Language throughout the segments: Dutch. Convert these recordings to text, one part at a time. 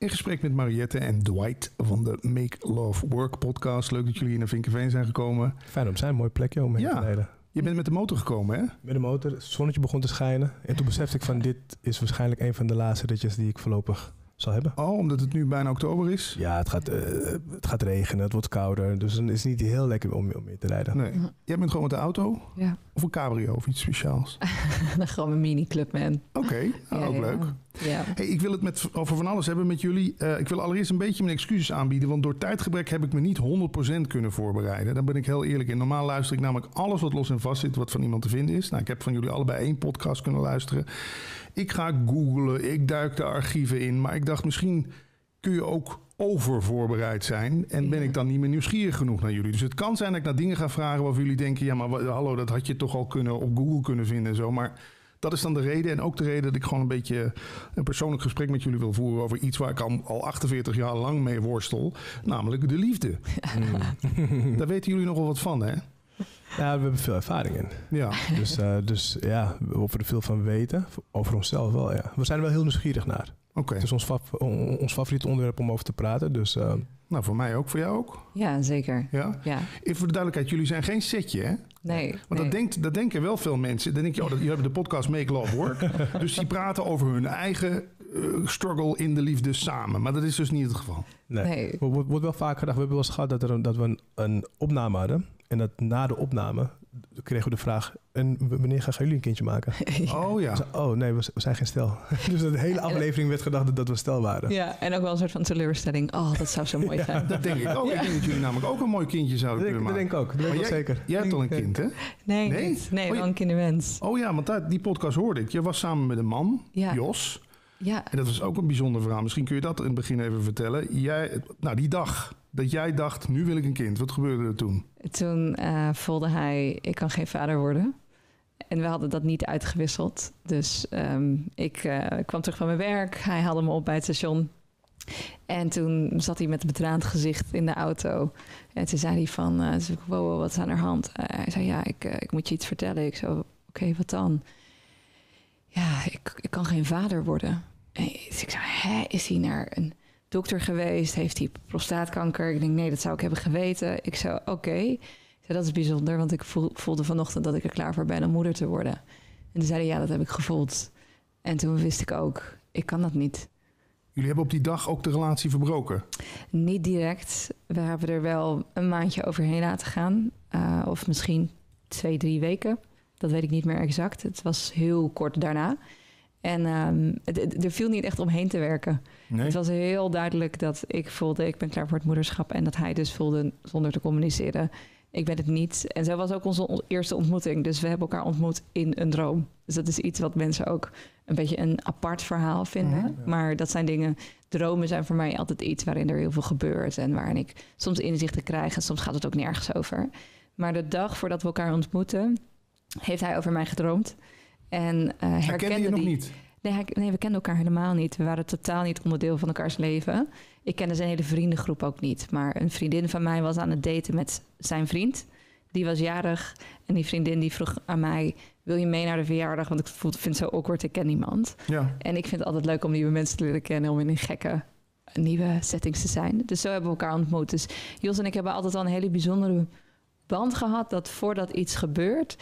In gesprek met Mariette en Dwight van de Make Love Work podcast. Leuk dat jullie hier naar Vinkenveen zijn gekomen. Fijn om te zijn, mooi plekje om heen te rijden. Je bent met de motor gekomen, hè? Met de motor, het zonnetje begon te schijnen. En toen besefte ik van dit is waarschijnlijk een van de laatste ritjes die ik voorlopig zal hebben. Oh, omdat het nu bijna oktober is? Ja, het gaat regenen, het wordt kouder. Dus dan is het niet heel lekker om mee te rijden. Nee. Jij bent gewoon met de auto? Ja. Of een cabrio of iets speciaals? Gewoon een mini Clubman. Oké, ook leuk. Ja. Hey, ik wil het over van alles hebben met jullie. Ik wil allereerst een beetje mijn excuses aanbieden. Want door tijdgebrek heb ik me niet 100% kunnen voorbereiden. Daar ben ik heel eerlijk in. Normaal luister ik namelijk alles wat los en vast zit. Wat van iemand te vinden is. Nou, ik heb van jullie allebei 1 podcast kunnen luisteren. Ik ga googlen. Ik duik de archieven in. Maar ik dacht misschien kun je ook overvoorbereid zijn. En ben ik dan niet meer nieuwsgierig genoeg naar jullie. Dus het kan zijn dat ik naar dingen ga vragen waarvan jullie denken... ja, maar hallo, dat had je toch al op Google kunnen vinden en zo. Maar... dat is dan de reden en ook de reden dat ik gewoon een beetje een persoonlijk gesprek met jullie wil voeren over iets waar ik al 48 jaar lang mee worstel. Namelijk de liefde. Daar weten jullie nogal wat van, hè? Ja, we hebben veel ervaring in. Ja. Dus ja, of we er veel van weten, over onszelf wel, ja. We zijn er wel heel nieuwsgierig naar. Oké. Het is ons favoriete onderwerp om over te praten, dus... Nou, voor mij ook. Voor jou ook? Ja, zeker. Ja? Ja. Even voor de duidelijkheid, jullie zijn geen setje, hè? Nee. Want dat denken wel veel mensen. Dan denk je, jullie hebben de podcast Make Love Work. Dus die praten over hun eigen struggle in de liefde samen. Maar dat is dus niet het geval. Nee. Wordt wel vaak gedacht, we hebben wel eens gehad dat we een opname hadden. En dat na de opname kregen we de vraag... en wanneer gaan jullie een kindje maken? Oh ja. Oh nee, we zijn geen stel. Dus de hele aflevering werd gedacht dat we stel waren. Ja, en ook wel een soort van teleurstelling. Oh, dat zou zo mooi zijn. Dat denk ik ook. Ja. Ik denk dat jullie namelijk ook een mooi kindje zouden kunnen maken. Dat denk ik ook. Dat denk ik zeker. Jij hebt al een kind, hè? Nee, wel een kinderwens. Oh ja, want die podcast hoorde ik. Je was samen met een man, Jos. Ja. En dat was ook een bijzonder verhaal. Misschien kun je dat in het begin even vertellen. Die dag dat jij dacht, nu wil ik een kind. Wat gebeurde er toen? Toen voelde hij, ik kan geen vader worden. En we hadden dat niet uitgewisseld. Dus ik kwam terug van mijn werk. Hij haalde me op bij het station. En toen zat hij met een betraand gezicht in de auto. En toen zei hij van, wow, wat is aan de hand? Hij zei, ja, ik moet je iets vertellen. Ik zo, oké, wat dan? Ja, ik kan geen vader worden. En dus ik zei, is hij naar een dokter geweest? Heeft hij prostaatkanker? Ik denk, nee, dat zou ik hebben geweten. Ik zo, oké. Dat is bijzonder, want ik voelde vanochtend dat ik er klaar voor ben om moeder te worden. En toen zei hij, ja, dat heb ik gevoeld. En toen wist ik ook, ik kan dat niet. Jullie hebben op die dag ook de relatie verbroken? Niet direct. We hebben er wel een maandje overheen laten gaan. Of misschien 2-3 weken. Dat weet ik niet meer exact. Het was heel kort daarna. En er viel niet echt omheen te werken. Nee. Het was heel duidelijk dat ik voelde, ik ben klaar voor het moederschap. En dat hij dus voelde, zonder te communiceren, ik ben het niet. En zo was ook onze eerste ontmoeting. Dus we hebben elkaar ontmoet in een droom. Dus dat is iets wat mensen ook een beetje een apart verhaal vinden. Ja. Maar dat zijn dingen, dromen zijn voor mij altijd iets waarin er heel veel gebeurt. En waarin ik soms inzichten krijg en soms gaat het ook nergens over. Maar de dag voordat we elkaar ontmoeten, heeft hij over mij gedroomd. En herkende je nog niet? Nee, we kenden elkaar helemaal niet. We waren totaal niet onderdeel van elkaars leven. Ik kende zijn hele vriendengroep ook niet. Maar een vriendin van mij was aan het daten met zijn vriend. Die was jarig. En die vriendin die vroeg aan mij, wil je mee naar de verjaardag? Want ik vind het zo awkward, ik ken niemand. Ja. En ik vind het altijd leuk om nieuwe mensen te leren kennen. Om in een gekke nieuwe settings te zijn. Dus zo hebben we elkaar ontmoet. Dus Jos en ik hebben altijd al een hele bijzondere band gehad, dat voordat iets gebeurt,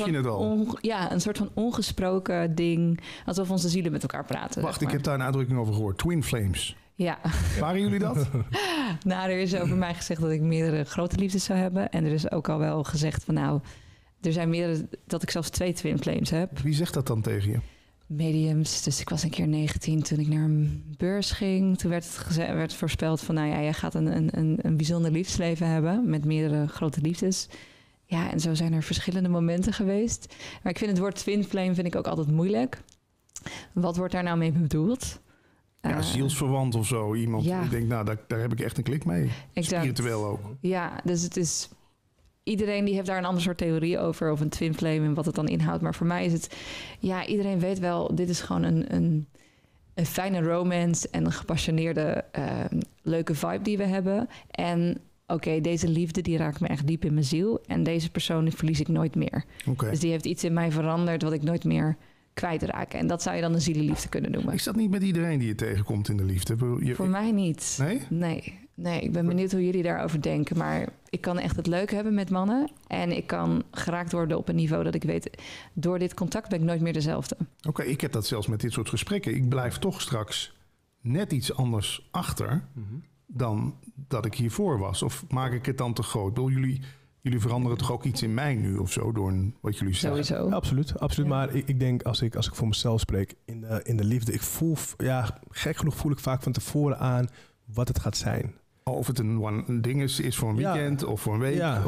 een soort van ongesproken ding, alsof onze zielen met elkaar praten. Wacht, ik heb daar een uitdrukking over gehoord. Twin flames. Ja. Waren jullie dat? Nou, er is over mij gezegd dat ik meerdere grote liefdes zou hebben. En er is ook al wel gezegd van er zijn meerdere, dat ik zelfs 2 twin flames heb. Wie zegt dat dan tegen je? Mediums. Dus ik was een keer 19 toen ik naar een beurs ging. Toen werd voorspeld van, jij gaat een bijzonder liefdesleven hebben met meerdere grote liefdes. Ja, en zo zijn er verschillende momenten geweest. Maar ik vind het woord twin flame ook altijd moeilijk. Wat wordt daar nou mee bedoeld? Ja, zielsverwant of zo. Iemand die denkt, daar heb ik echt een klik mee. Exact. Spiritueel ook. Ja, dus het is... Iedereen die heeft daar een ander soort theorie over, of een twin flame en wat het dan inhoudt. Maar voor mij is het, iedereen weet wel, dit is gewoon een fijne romance en een gepassioneerde, leuke vibe die we hebben. En oké, deze liefde die raakt me echt diep in mijn ziel. En deze persoon die verlies ik nooit meer. Okay. Dus die heeft iets in mij veranderd wat ik nooit meer kwijtraken. En dat zou je dan een zielenliefde kunnen noemen. Is dat niet met iedereen die je tegenkomt in de liefde? Voor mij niet. Nee? Nee, ik ben benieuwd hoe jullie daarover denken. Maar ik kan echt het leuk hebben met mannen. En ik kan geraakt worden op een niveau dat ik weet... door dit contact ben ik nooit meer dezelfde. Oké, ik heb dat zelfs met dit soort gesprekken. Ik blijf toch straks net iets anders achter... dan dat ik hiervoor was. Of maak ik het dan te groot? Jullie veranderen toch ook iets in mij nu of zo... door wat jullie zeggen? Sowieso. Ja, absoluut. Ja. Maar ik denk, als ik voor mezelf spreek... in de liefde, ik voel... Ja, gek genoeg voel ik vaak van tevoren aan... wat het gaat zijn. Of het een ding is voor een weekend of voor een week. Ja,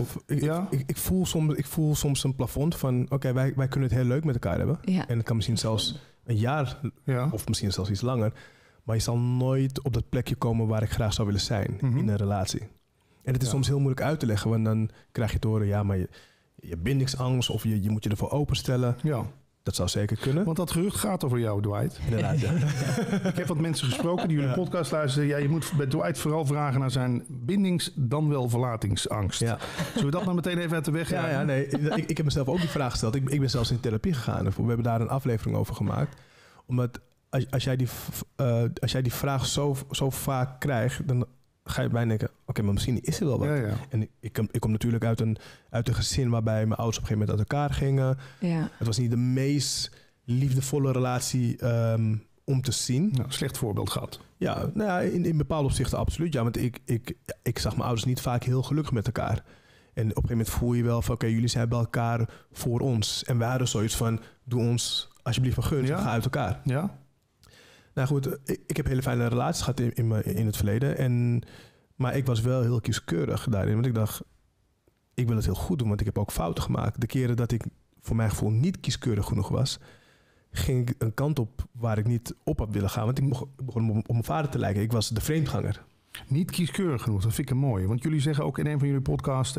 ik voel soms een plafond van... Oké, wij kunnen het heel leuk met elkaar hebben. Ja. En het kan misschien zelfs een jaar... of misschien zelfs iets langer. Maar je zal nooit op dat plekje komen... waar ik graag zou willen zijn in een relatie. En het is soms heel moeilijk uit te leggen. Want dan krijg je te horen... ja, maar je bindingsangst... of je moet je ervoor openstellen. Ja. Dat zou zeker kunnen. Want dat gerucht gaat over jou, Dwight. Inderdaad, ja. Ik heb wat mensen gesproken die jullie podcast luisteren. Ja, je moet bij Dwight vooral vragen naar zijn dan wel verlatingsangst. Ja. Zullen we dat nou meteen even uit de weg gaan? Ja, nee. Ik heb mezelf ook die vraag gesteld. Ik ben zelfs in therapie gegaan. We hebben daar een aflevering over gemaakt. Omdat als jij die vraag zo vaak krijgt... dan ga je bijna denken... oké, maar misschien is er wel wat. Ja. En ik kom natuurlijk uit een gezin... waarbij mijn ouders op een gegeven moment uit elkaar gingen. Ja. Het was niet de meest liefdevolle relatie om te zien. Nou, slecht voorbeeld gehad. Ja, nou ja, in bepaalde opzichten absoluut. Ja, want ik zag mijn ouders niet vaak heel gelukkig met elkaar. En op een gegeven moment voel je wel van... oké, jullie zijn bij elkaar voor ons. En wij hadden zoiets van... doe ons alsjeblieft een gunst, ga uit elkaar. Ja. Nou goed, ik heb hele fijne relaties gehad in het verleden. Maar ik was wel heel kieskeurig daarin. Want ik dacht, ik wil het heel goed doen. Want ik heb ook fouten gemaakt. De keren dat ik voor mijn gevoel niet kieskeurig genoeg was... ging ik een kant op waar ik niet op had willen gaan. Want ik begon op mijn vader te lijken. Ik was de vreemdganger. Niet kieskeurig genoeg, dat vind ik een mooie. Want jullie zeggen ook in een van jullie podcasts...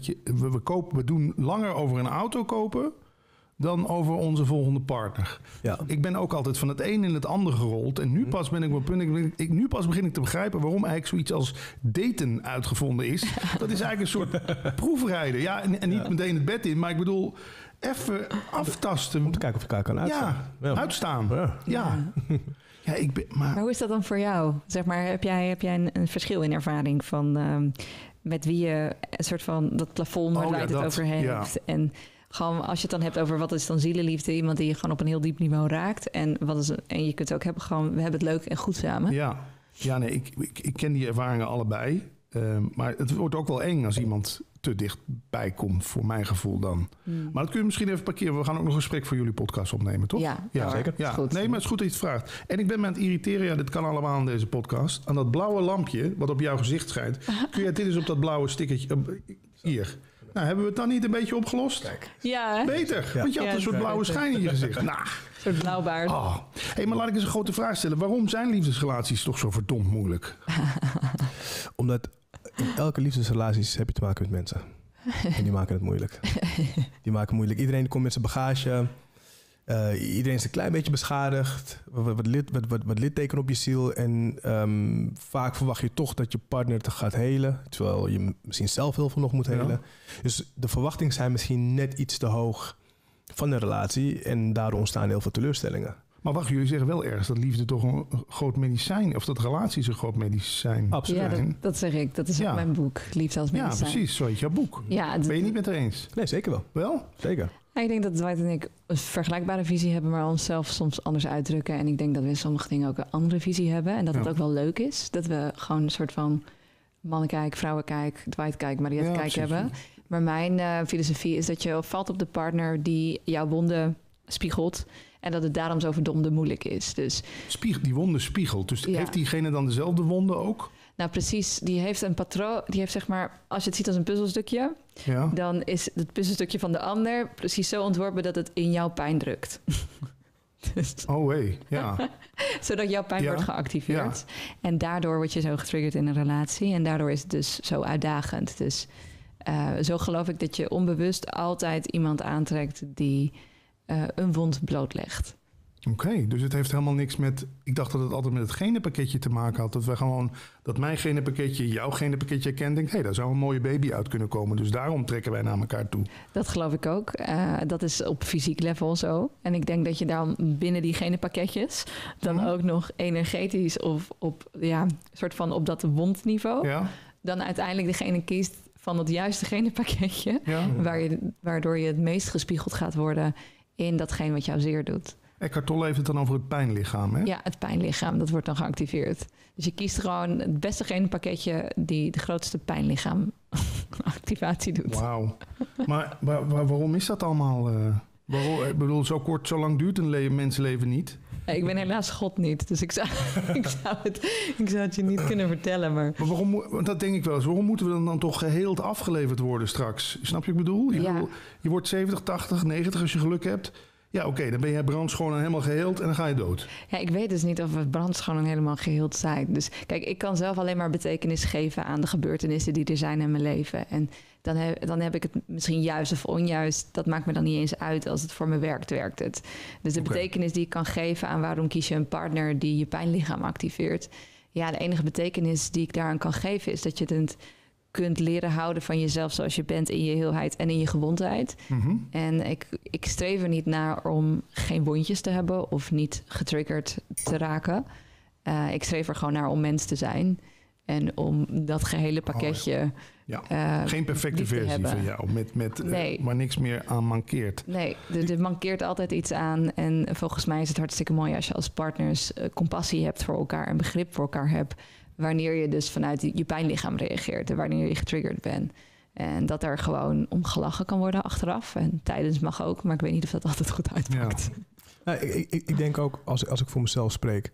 we doen langer over een auto kopen... dan over onze volgende partner. Ja. Ik ben ook altijd van het een in het ander gerold. En nu pas ben ik op een punt... Nu pas begin ik te begrijpen waarom eigenlijk zoiets als daten uitgevonden is. Dat is eigenlijk een soort proefrijden. Ja, en niet meteen het bed in, maar ik bedoel... even aftasten. Om te kijken of je elkaar kan uitstaan. Ja, uitstaan. Ja. Ja, maar hoe is dat dan voor jou? Zeg maar, heb jij een verschil in ervaring van... met wie je een soort van dat plafond waar Dwight het over heeft... Ja. En gewoon als je het dan hebt over wat is dan zielenliefde... iemand die je gewoon op een heel diep niveau raakt... en je kunt ook hebben gewoon... we hebben het leuk en goed samen. Ja, nee, ik ken die ervaringen allebei. Maar het wordt ook wel eng als iemand te dichtbij komt... voor mijn gevoel dan. Maar dat kun je misschien even parkeren. We gaan ook nog een gesprek voor jullie podcast opnemen, toch? Ja, zeker. Ja. Goed. Nee, maar het is goed dat je het vraagt. En ik ben me aan het irriteren... ja, dit kan allemaal aan deze podcast... aan dat blauwe lampje wat op jouw gezicht schijnt. Kun je dit eens op dat blauwe stickertje... hier... Nou, hebben we het dan niet een beetje opgelost? Kijk. Ja. Beter, want je had een soort blauwe schijn in je gezicht. Nou. Een soort blauwbaard. Hey, maar laat ik eens een grote vraag stellen. Waarom zijn liefdesrelaties toch zo verdomd moeilijk? Omdat in elke liefdesrelatie heb je te maken met mensen. En die maken het moeilijk. Iedereen komt met zijn bagage. Iedereen is een klein beetje beschadigd. Wat litteken op je ziel. En vaak verwacht je toch dat je partner te gaat helen. Terwijl je misschien zelf heel veel nog moet helen. Ja. Dus de verwachtingen zijn misschien net iets te hoog van de relatie. En daardoor ontstaan heel veel teleurstellingen. Maar wacht, jullie zeggen wel ergens dat liefde toch een groot medicijn... of dat relaties een groot medicijn Absoluut. Ja, dat zeg ik. Dat is ook mijn boek. Liefde als medicijn. Ja, precies. Zo heet jouw boek. Ja, ben je niet met haar eens? Nee, zeker wel. Wel? Zeker. Ik denk dat Dwight en ik een vergelijkbare visie hebben... maar onszelf soms anders uitdrukken. En ik denk dat we in sommige dingen ook een andere visie hebben. En dat het ook wel leuk is. Dat we gewoon een soort van mannenkijk, vrouwenkijk... Dwight kijk, Mariette kijk hebben. Maar mijn filosofie is dat je valt op de partner... die jouw wonden spiegelt... en dat het daarom zo verdomde moeilijk is. Dus, die wonden spiegelt. Dus heeft diegene dan dezelfde wonden ook? Nou, precies. Die heeft een patroon. Die heeft zeg maar, als je het ziet als een puzzelstukje... dan is het puzzelstukje van de ander precies zo ontworpen... dat het in jouw pijn drukt. Dus, ja. Zodat jouw pijn wordt geactiveerd. Ja. En daardoor word je zo getriggerd in een relatie. En daardoor is het dus zo uitdagend. Dus zo geloof ik dat je onbewust altijd iemand aantrekt... die een wond blootlegt. Oké, dus het heeft helemaal niks met... Ik dacht dat het altijd met het genenpakketje te maken had. Dat mijn genenpakketje jouw genenpakketje kent. Denk, daar zou een mooie baby uit kunnen komen. Dus daarom trekken wij naar elkaar toe. Dat geloof ik ook. Dat is op fysiek level zo. En ik denk dat je dan binnen die genenpakketjes... dan ook nog energetisch of soort van op dat wondniveau... dan uiteindelijk degene kiest van het juiste genenpakketje... waardoor je het meest gespiegeld gaat worden... in datgene wat jou zeer doet. Eckhart Tolle heeft het dan over het pijnlichaam, hè? Ja, het pijnlichaam, dat wordt dan geactiveerd. Dus je kiest gewoon het beste genenpakketje... die de grootste pijnlichaam-activatie doet. Wauw. Maar waarom is dat allemaal? Ik bedoel, zo lang duurt een mensenleven niet. Ik ben helaas God niet, dus ik zou het je niet kunnen vertellen. Maar waarom, dat denk ik wel eens. Waarom moeten we dan toch geheeld afgeleverd worden straks? Snap je wat ik bedoel? Je wordt 70, 80, 90 als je geluk hebt... Ja, oké, dan ben jij brandschoon en helemaal geheeld en dan ga je dood. Ja, ik weet dus niet of we brandschoon en helemaal geheeld zijn. Dus kijk, ik kan zelf alleen maar betekenis geven aan de gebeurtenissen die er zijn in mijn leven. En dan heb ik het misschien juist of onjuist. Dat maakt me dan niet eens uit. Als het voor me werkt, werkt het. Dus de betekenis die ik kan geven aan waarom kies je een partner die je pijnlichaam activeert. Ja, de enige betekenis die ik daaraan kan geven is dat je het kunt leren houden van jezelf zoals je bent in je heelheid en in je gewondheid. Mm-hmm. En ik streef er niet naar om geen wondjes te hebben of niet getriggerd te raken. Ik streef er gewoon naar om mens te zijn en om dat gehele pakketje... geen perfecte versie van jou, waar niks meer aan mankeert. Nee, er mankeert altijd iets aan. En volgens mij is het hartstikke mooi als je als partners compassie hebt voor elkaar en begrip voor elkaar hebt. Wanneer je dus vanuit je pijnlichaam reageert en wanneer je getriggerd bent. En dat er gewoon om gelachen kan worden achteraf. En tijdens mag ook, maar ik weet niet of dat altijd goed uitpakt. Ja. Nou, ik denk ook, als ik voor mezelf spreek...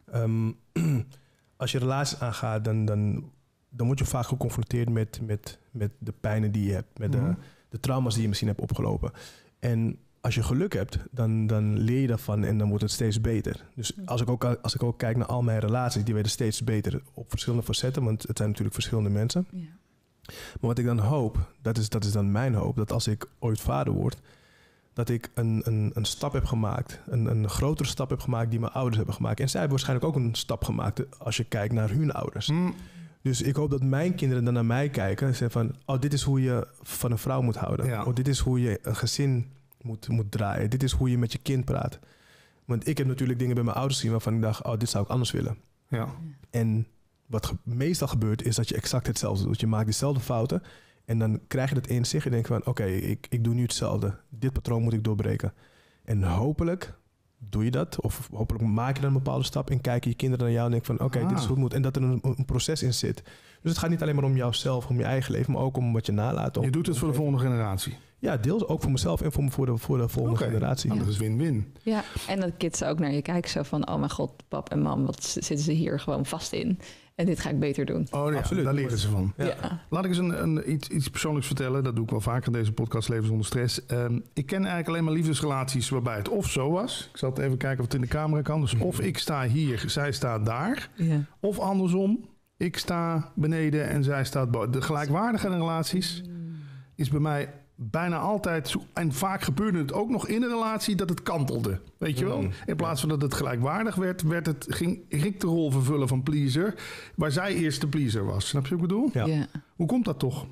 als je relaties aangaat, dan word je vaak geconfronteerd met de pijnen die je hebt. Met de trauma's die je misschien hebt opgelopen. En als je geluk hebt, dan leer je daarvan en dan wordt het steeds beter. Dus als ik ook kijk naar al mijn relaties, die werden steeds beter op verschillende facetten, want het zijn natuurlijk verschillende mensen. Ja. Maar wat ik dan hoop, dat is dan mijn hoop, dat als ik ooit vader word, dat ik een stap heb gemaakt, een grotere stap heb gemaakt die mijn ouders hebben gemaakt. En zij hebben waarschijnlijk ook een stap gemaakt als je kijkt naar hun ouders. Mm. Dus ik hoop dat mijn kinderen dan naar mij kijken en zeggen van, dit is hoe je van een vrouw moet houden. Ja. Dit is hoe je een gezin moet draaien. Dit is hoe je met je kind praat. Want ik heb natuurlijk dingen bij mijn ouders gezien waarvan ik dacht, dit zou ik anders willen. Ja. En wat meestal gebeurt is dat je exact hetzelfde doet. Je maakt dezelfde fouten en dan krijg je dat inzicht en denk van, oké, ik doe nu hetzelfde. Dit patroon moet ik doorbreken. En hopelijk doe je dat. Of hopelijk maak je dan een bepaalde stap en kijken je kinderen naar jou en denk van, oké, dit is hoe het moet. En dat er een proces in zit. Dus het gaat niet alleen maar om jouzelf, om je eigen leven, maar ook om wat je nalaat. Je doet het voor de volgende generatie. Ja, deels ook voor mezelf en voor de volgende generatie. Nou, dat is win-win. Ja, en dat kids ook naar je kijken zo van, oh mijn god, pap en mam, wat zitten ze hier gewoon vast in? En dit ga ik beter doen. Oh ja, absoluut. Daar leren ze van. Ja. Laat ik eens iets persoonlijks vertellen. Dat doe ik wel vaker in deze podcast, Leven zonder stress. Ik ken eigenlijk alleen maar liefdesrelaties waarbij het of zo was. Ik zal het even kijken of het in de camera kan. Dus of ik sta hier, zij staat daar. Ja. Of andersom, ik sta beneden en zij staat boven. De gelijkwaardige relaties is bij mij bijna altijd zo. En vaak gebeurde het ook nog in een relatie dat het kantelde. Weet je wel? In plaats van dat het gelijkwaardig ging ik de rol vervullen van pleaser, waar zij eerst de pleaser was. Snap je wat ik bedoel? Ja. Hoe komt dat toch?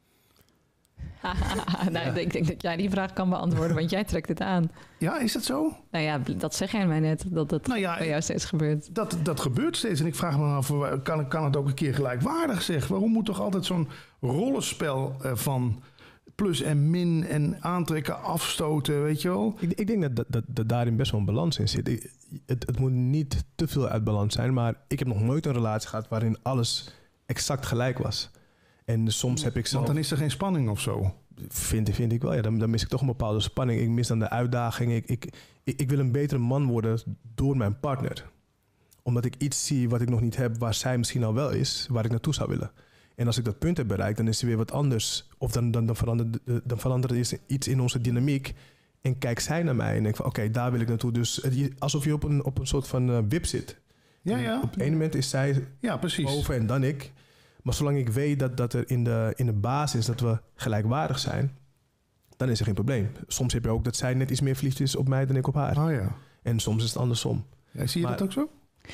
Ik denk dat jij die vraag kan beantwoorden, want jij trekt het aan. Ja, is dat zo? Nou ja, dat zeg jij mij net, dat het bij jou steeds gebeurt. Dat gebeurt steeds. En ik vraag me af, kan het ook een keer gelijkwaardig zeg? Waarom moet toch altijd zo'n rollenspel van plus en min en aantrekken, afstoten, weet je wel? Ik denk dat daarin best wel een balans in zit. Het moet niet te veel uit balans zijn, maar ik heb nog nooit een relatie gehad waarin alles exact gelijk was. En soms heb ik zelf... Want dan is er geen spanning of zo? Vind ik wel, ja. Dan mis ik toch een bepaalde spanning. Ik mis dan de uitdaging. Ik wil een betere man worden door mijn partner. Omdat ik iets zie wat ik nog niet heb, waar zij misschien al wel is, waar ik naartoe zou willen. En als ik dat punt heb bereikt, dan is er weer wat anders. Of dan verandert er iets in onze dynamiek. En kijkt zij naar mij en denkt van, oké, daar wil ik naartoe. Dus alsof je op een soort van wip zit. Ja. Op het ene moment is zij boven en dan ik. Maar zolang ik weet dat er in de basis dat we gelijkwaardig zijn, dan is er geen probleem. Soms heb je ook dat zij net iets meer verliefd is op mij dan ik op haar. Oh ja. En soms is het andersom. Ja, zie je dat ook zo?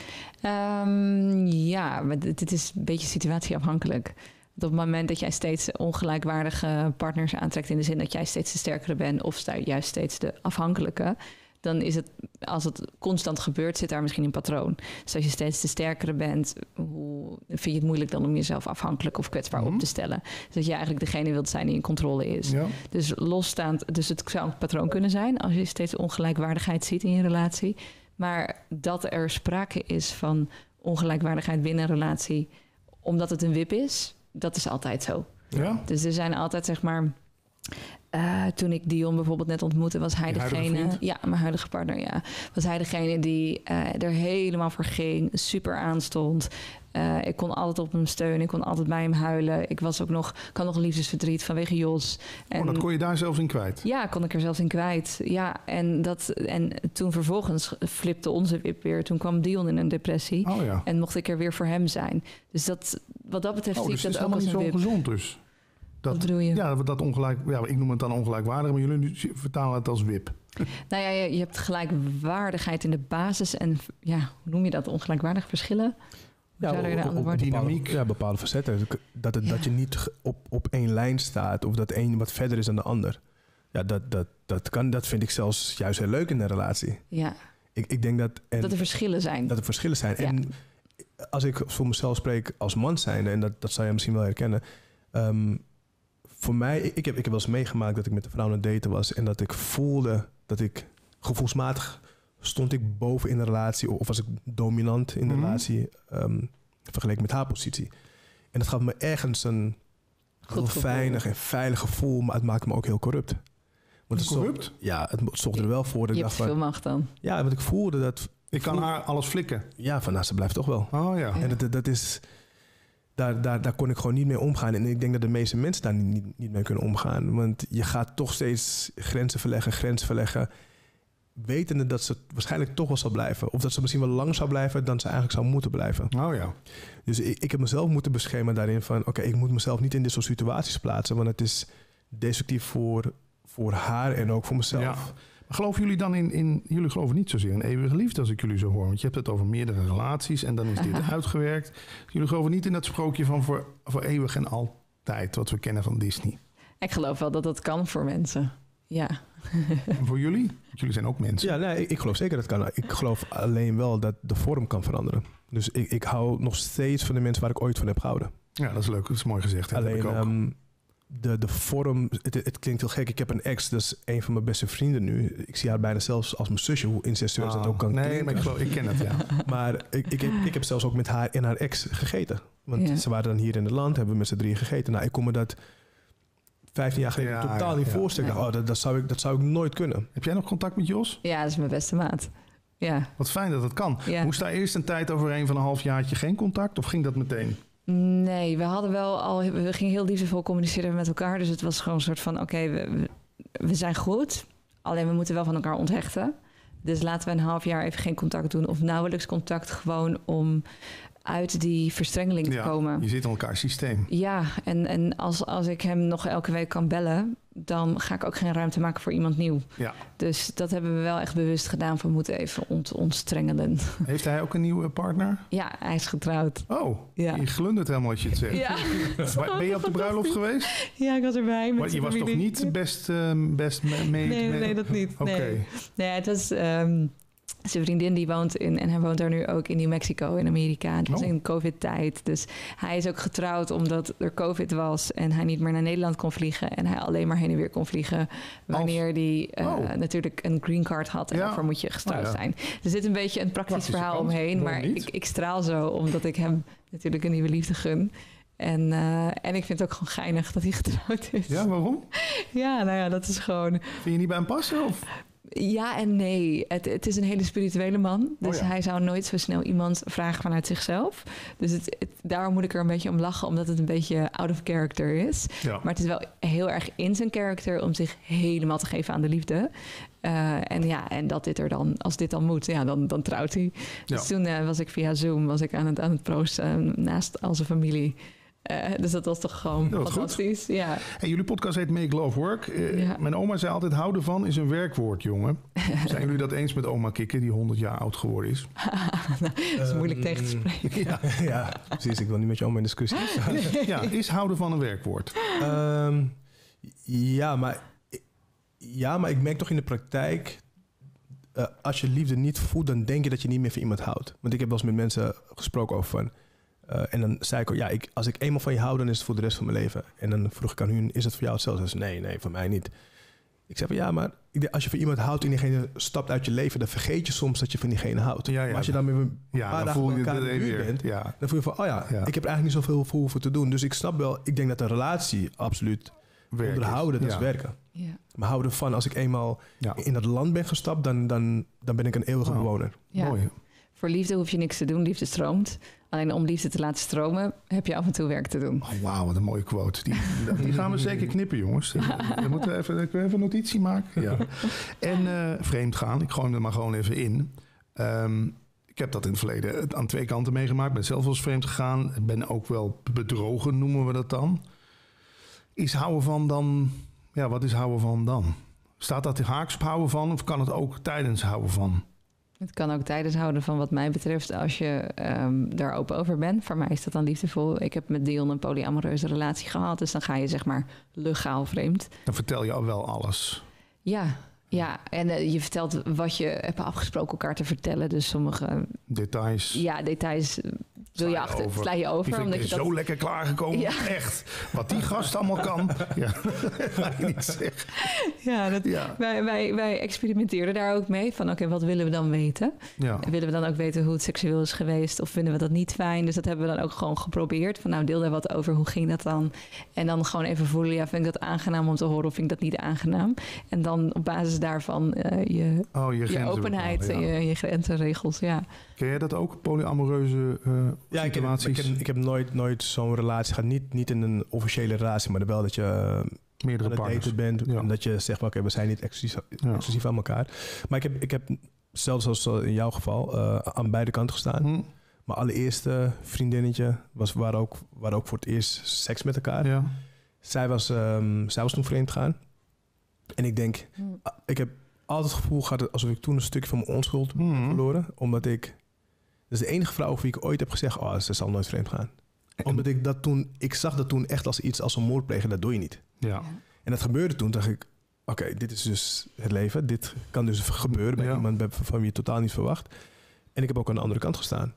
Ja, maar dit is een beetje situatieafhankelijk. Op het moment dat jij steeds ongelijkwaardige partners aantrekt... in de zin dat jij steeds de sterkere bent... of juist steeds de afhankelijke... dan is het, als het constant gebeurt, zit daar misschien een patroon. Dus als je steeds de sterkere bent... vind je het moeilijk dan om jezelf afhankelijk of kwetsbaar op te stellen. Dus dat je eigenlijk degene wilt zijn die in controle is. Ja. Dus losstaand, dus het zou een patroon kunnen zijn... als je steeds ongelijkwaardigheid ziet in je relatie... Maar dat er sprake is van ongelijkwaardigheid binnen een relatie... omdat het een WIP is, dat is altijd zo. Ja? Dus er zijn altijd, zeg maar... toen ik Dion bijvoorbeeld net ontmoette, was hij degene... Ja, mijn huidige partner, ja. Was hij degene die er helemaal voor ging, super aanstond... ik kon altijd op hem steunen, ik kon altijd bij hem huilen. Ik had nog liefdesverdriet vanwege Jos. En, dat kon je daar zelfs in kwijt? Ja, kon ik er zelfs in kwijt. Ja, en toen vervolgens flipte onze WIP weer. Toen kwam Dion in een depressie. Oh, ja. En mocht ik er weer voor hem zijn. Dus wat dat betreft zie ik dat ook als een WIP. Dus het is helemaal niet zo gezond dus? Wat bedoel je? Ja, dat ik noem het dan ongelijkwaardig, maar jullie vertalen het als WIP. Nou ja, je hebt gelijkwaardigheid in de basis. En ja, hoe noem je dat? Ongelijkwaardig verschillen? Op dynamiek. Ja, bepaalde facetten. Dat je niet op één lijn staat of dat één wat verder is dan de ander. Ja, dat vind ik zelfs juist heel leuk in een relatie. Ja. Ik denk dat er verschillen zijn. Dat er verschillen zijn. Ja. En als ik voor mezelf spreek als man zijnde, en dat zou je misschien wel herkennen. Voor mij, ik heb wel eens meegemaakt dat ik met een vrouw aan het daten was en dat ik voelde dat ik gevoelsmatig stond ik boven in de relatie of was ik dominant in de relatie vergeleken met haar positie. En dat gaf me ergens een heel fijnig en veilig gevoel, maar het maakte me ook heel corrupt. Want corrupt? Het zorgde er wel voor dat je hebt veel macht dan. Ja, want ik voelde dat... Ik kan haar alles flikken. Ja, ze blijft toch wel. Oh ja. En dat is... Daar kon ik gewoon niet mee omgaan. En ik denk dat de meeste mensen daar niet mee kunnen omgaan. Want je gaat toch steeds grenzen verleggen... wetende dat ze waarschijnlijk toch wel zal blijven. Of dat ze misschien wel langer zou blijven dan ze eigenlijk zou moeten blijven. Oh ja. Dus ik heb mezelf moeten beschermen daarin van... oké, ik moet mezelf niet in dit soort situaties plaatsen... want het is destructief voor haar en ook voor mezelf. Ja. Maar geloven jullie dan in... Jullie geloven niet zozeer in eeuwige liefde als ik jullie zo hoor. Want je hebt het over meerdere relaties en dan is dit uitgewerkt. Jullie geloven niet in dat sprookje van voor eeuwig en altijd... wat we kennen van Disney. Ik geloof wel dat dat kan voor mensen. Ja. En voor jullie? Jullie zijn ook mensen. Ja, nee, ik geloof zeker dat kan. Ik geloof alleen wel dat de vorm kan veranderen. Dus ik hou nog steeds van de mensen waar ik ooit van heb gehouden. Ja, dat is leuk. Dat is mooi gezegd. Dat alleen heb ik ook. De vorm, het klinkt heel gek. Ik heb een ex, dat is een van mijn beste vrienden nu. Ik zie haar bijna zelfs als mijn zusje, hoe incestueus dat ook kan klinken. Nee, maar ik ken het, ja. Maar ik heb zelfs ook met haar en haar ex gegeten. Want ze waren dan hier in het land, hebben we met z'n drieën gegeten. Nou, ik kon me dat 15 jaar geleden totaal niet voorstellen. Ja. Oh, dat zou ik nooit kunnen. Heb jij nog contact met Jos? Ja, dat is mijn beste maat. Ja. Wat fijn dat kan. Ja. Moest daar eerst een tijd overheen van een halfjaartje geen contact? Of ging dat meteen? Nee, we gingen heel liefdevol communiceren met elkaar. Dus het was gewoon een soort van, oké, we zijn goed. Alleen we moeten wel van elkaar onthechten. Dus laten we een half jaar even geen contact doen. Of nauwelijks contact, gewoon om uit die verstrengeling te komen. Je zit in elkaar systeem. Ja, en als ik hem nog elke week kan bellen, dan ga ik ook geen ruimte maken voor iemand nieuw. Ja. Dus dat hebben we wel echt bewust gedaan. We moeten even ontstrengelen. Heeft hij ook een nieuwe partner? Ja, hij is getrouwd. Oh, ja. Je glundert helemaal als je het zegt. Ja. Ben je op de bruiloft geweest? Ja, ik was erbij. Maar je was toch niet best mee? Nee, dat niet. Oké. Nee, het was... zijn vriendin die woont en hij woont daar nu ook in New Mexico in Amerika. Het was in COVID-tijd. Dus hij is ook getrouwd omdat er COVID was en hij niet meer naar Nederland kon vliegen. En hij alleen maar heen en weer kon vliegen wanneer hij natuurlijk een green card had. En daarvoor moet je getrouwd zijn. Er zit een beetje een praktisch verhaal omheen. Maar ik straal zo omdat ik hem natuurlijk een nieuwe liefde gun. En ik vind het ook gewoon geinig dat hij getrouwd is. Ja, waarom? Ja, nou ja, dat is gewoon... Vind je niet bij hem passen? Of? Ja en nee. Het is een hele spirituele man. Dus hij zou nooit zo snel iemand vragen vanuit zichzelf. Dus daarom moet ik er een beetje om lachen, omdat het een beetje out of character is. Ja. Maar het is wel heel erg in zijn character om zich helemaal te geven aan de liefde. En dat dit er dan, als dit dan moet, dan trouwt hij. Dus toen was ik via Zoom aan het proosten naast al zijn familie. Dus dat was toch gewoon fantastisch. Ja. Hey, jullie podcast heet Make Love Work. Mijn oma zei altijd, houden van is een werkwoord, jongen. Zijn jullie dat eens met oma Kikke, die 100 jaar oud geworden is? Dat is moeilijk tegen te spreken. Ja, precies. Ik wil niet met je oma in discussie. Is houden van een werkwoord? Ja, maar ik merk toch in de praktijk... als je liefde niet voelt, dan denk je dat je niet meer van iemand houdt. Want ik heb wel eens met mensen gesproken over van... en dan zei ik ook, als ik eenmaal van je hou, dan is het voor de rest van mijn leven. En dan vroeg ik aan hun, is het voor jou hetzelfde? Ze zei, nee, voor mij niet. Ik zei van, ja, maar als je van iemand houdt en diegene stapt uit je leven... dan vergeet je soms dat je van diegene houdt. Maar als je dan met een paar dagen met elkaar in de buurt bent... dan voel je van, ik heb er eigenlijk niet zoveel voor hoeven te doen. Dus ik snap wel, ik denk dat een relatie absoluut onderhouden, dat is werken. Ja. Maar houden van, als ik eenmaal in dat land ben gestapt... dan ben ik een eeuwige bewoner. Ja. Mooi. Voor liefde hoef je niks te doen, liefde stroomt. Alleen om liefde te laten stromen, heb je af en toe werk te doen. Oh, wauw, wat een mooie quote. Die gaan we zeker knippen, jongens. Dan moeten we even een notitie maken. Ja. En vreemd gaan, ik gooi hem er maar gewoon even in. Ik heb dat in het verleden aan 2 kanten meegemaakt. Ik ben zelf wel eens vreemd gegaan. Ik ben ook wel bedrogen, noemen we dat dan. Is houden van dan... Ja, wat is houden van dan? Staat dat haaks op houden van of kan het ook tijdens houden van? Het kan ook tijdens houden van wat mij betreft als je daar open over bent. Voor mij is dat dan liefdevol. Ik heb met Dion een polyamoreuze relatie gehad. Dus dan ga je zeg maar legaal vreemd. Dan vertel je al wel alles. Ja, en je vertelt wat je hebt afgesproken elkaar te vertellen. Dus sommige... Details. Ja, details... Sla je over. Die omdat je zo lekker klaargekomen. Ja. Echt. Wat die gast allemaal kan. Ja, dat ga ik niet zeggen. Wij experimenteerden daar ook mee. Van oké, wat willen we dan weten? Ja. Willen we dan ook weten hoe het seksueel is geweest? Of vinden we dat niet fijn? Dus dat hebben we dan ook gewoon geprobeerd. Van deel daar wat over. Hoe ging dat dan? En dan gewoon even voelen. Vind ik dat aangenaam om te horen? Of vind ik dat niet aangenaam? En dan op basis daarvan je openheid en je grenzenregels. Ja. Ken jij dat ook? Polyamoreuze situaties? Ik heb nooit zo'n relatie gehad. Niet in een officiële relatie, maar wel dat je meerdere partners bent. En dat je zegt, we zijn niet exclusief aan elkaar. Maar ik heb zelfs als in jouw geval aan beide kanten gestaan. Mijn allereerste vriendinnetje waren ook voor het eerst seks met elkaar. Ja. Zij was toen vreemd gegaan. En ik denk, ik heb altijd het gevoel gehad alsof ik toen een stukje van mijn onschuld verloren. Omdat ik... Dat is de enige vrouw over wie ik ooit heb gezegd... ze zal nooit vreemd gaan. Omdat ik zag dat toen echt als iets, als een moord plegen. Dat doe je niet. Ja. En dat gebeurde toen, dacht ik... Oké, dit is dus het leven. Dit kan dus gebeuren bij iemand van wie je totaal niet verwacht. En ik heb ook aan de andere kant gestaan.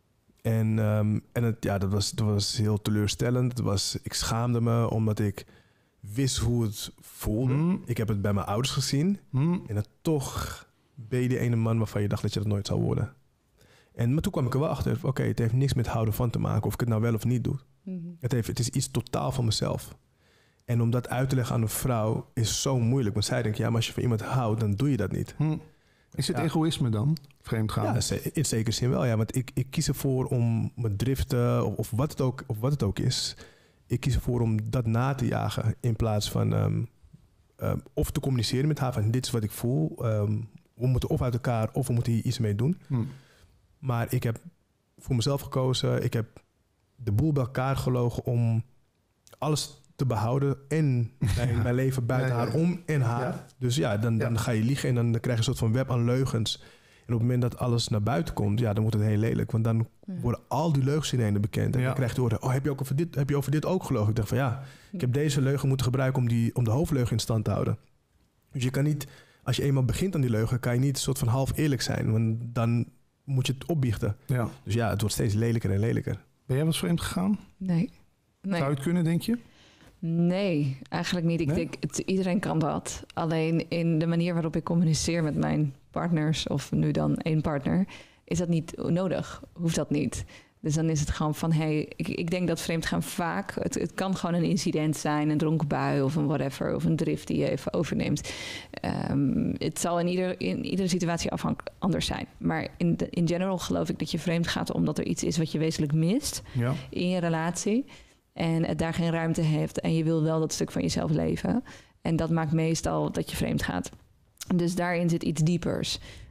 Dat was heel teleurstellend. Ik schaamde me, omdat ik wist hoe het voelde. Ik heb het bij mijn ouders gezien. En dan toch ben je die ene man waarvan je dacht dat je dat nooit zou worden. Maar toen kwam ik er wel achter, het heeft niks met houden van te maken... of ik het nou wel of niet doe. Het is iets totaal van mezelf. En om dat uit te leggen aan een vrouw is zo moeilijk. Want zij denkt, maar als je van iemand houdt, dan doe je dat niet. Is het egoïsme dan, vreemd gaan? Ja, in zekere zin wel. Ja, want ik kies ervoor om me driften of wat het ook is... Ik kies ervoor om dat na te jagen in plaats van... of te communiceren met haar van dit is wat ik voel... we moeten of uit elkaar of we moeten hier iets mee doen... Maar ik heb voor mezelf gekozen. Ik heb de boel bij elkaar gelogen om alles te behouden. En mijn leven buiten haar om en haar. Ja. Dus dan ga je liegen en dan krijg je een soort van web aan leugens. En op het moment dat alles naar buiten komt, dan wordt het heel lelijk. Want dan worden al die leugens in ene bekend. En dan krijg je te horen, heb je over dit ook gelogen? Ik dacht van ik heb deze leugen moeten gebruiken om de hoofdleugen in stand te houden. Dus je kan niet, als je eenmaal begint aan die leugen, kan je niet een soort van half eerlijk zijn. Want dan moet je het opbiechten. Ja. Dus het wordt steeds lelijker en lelijker. Ben jij wel eens vreemd gegaan? Nee. Zou je het kunnen, denk je? Nee, eigenlijk niet. Ik denk, iedereen kan dat. Alleen in de manier waarop ik communiceer met mijn partners... of nu dan één partner, is dat niet nodig. Hoeft dat niet. Dus dan is het gewoon van, ik denk dat vreemdgaan vaak... Het kan gewoon een incident zijn, een dronken bui of een whatever... of een drift die je even overneemt. Het zal in iedere situatie anders zijn. Maar in general geloof ik dat je vreemd gaat... omdat er iets is wat je wezenlijk mist in je relatie... en het daar geen ruimte heeft... en je wil wel dat stuk van jezelf leven. En dat maakt meestal dat je vreemd gaat. Dus daarin zit iets diepers...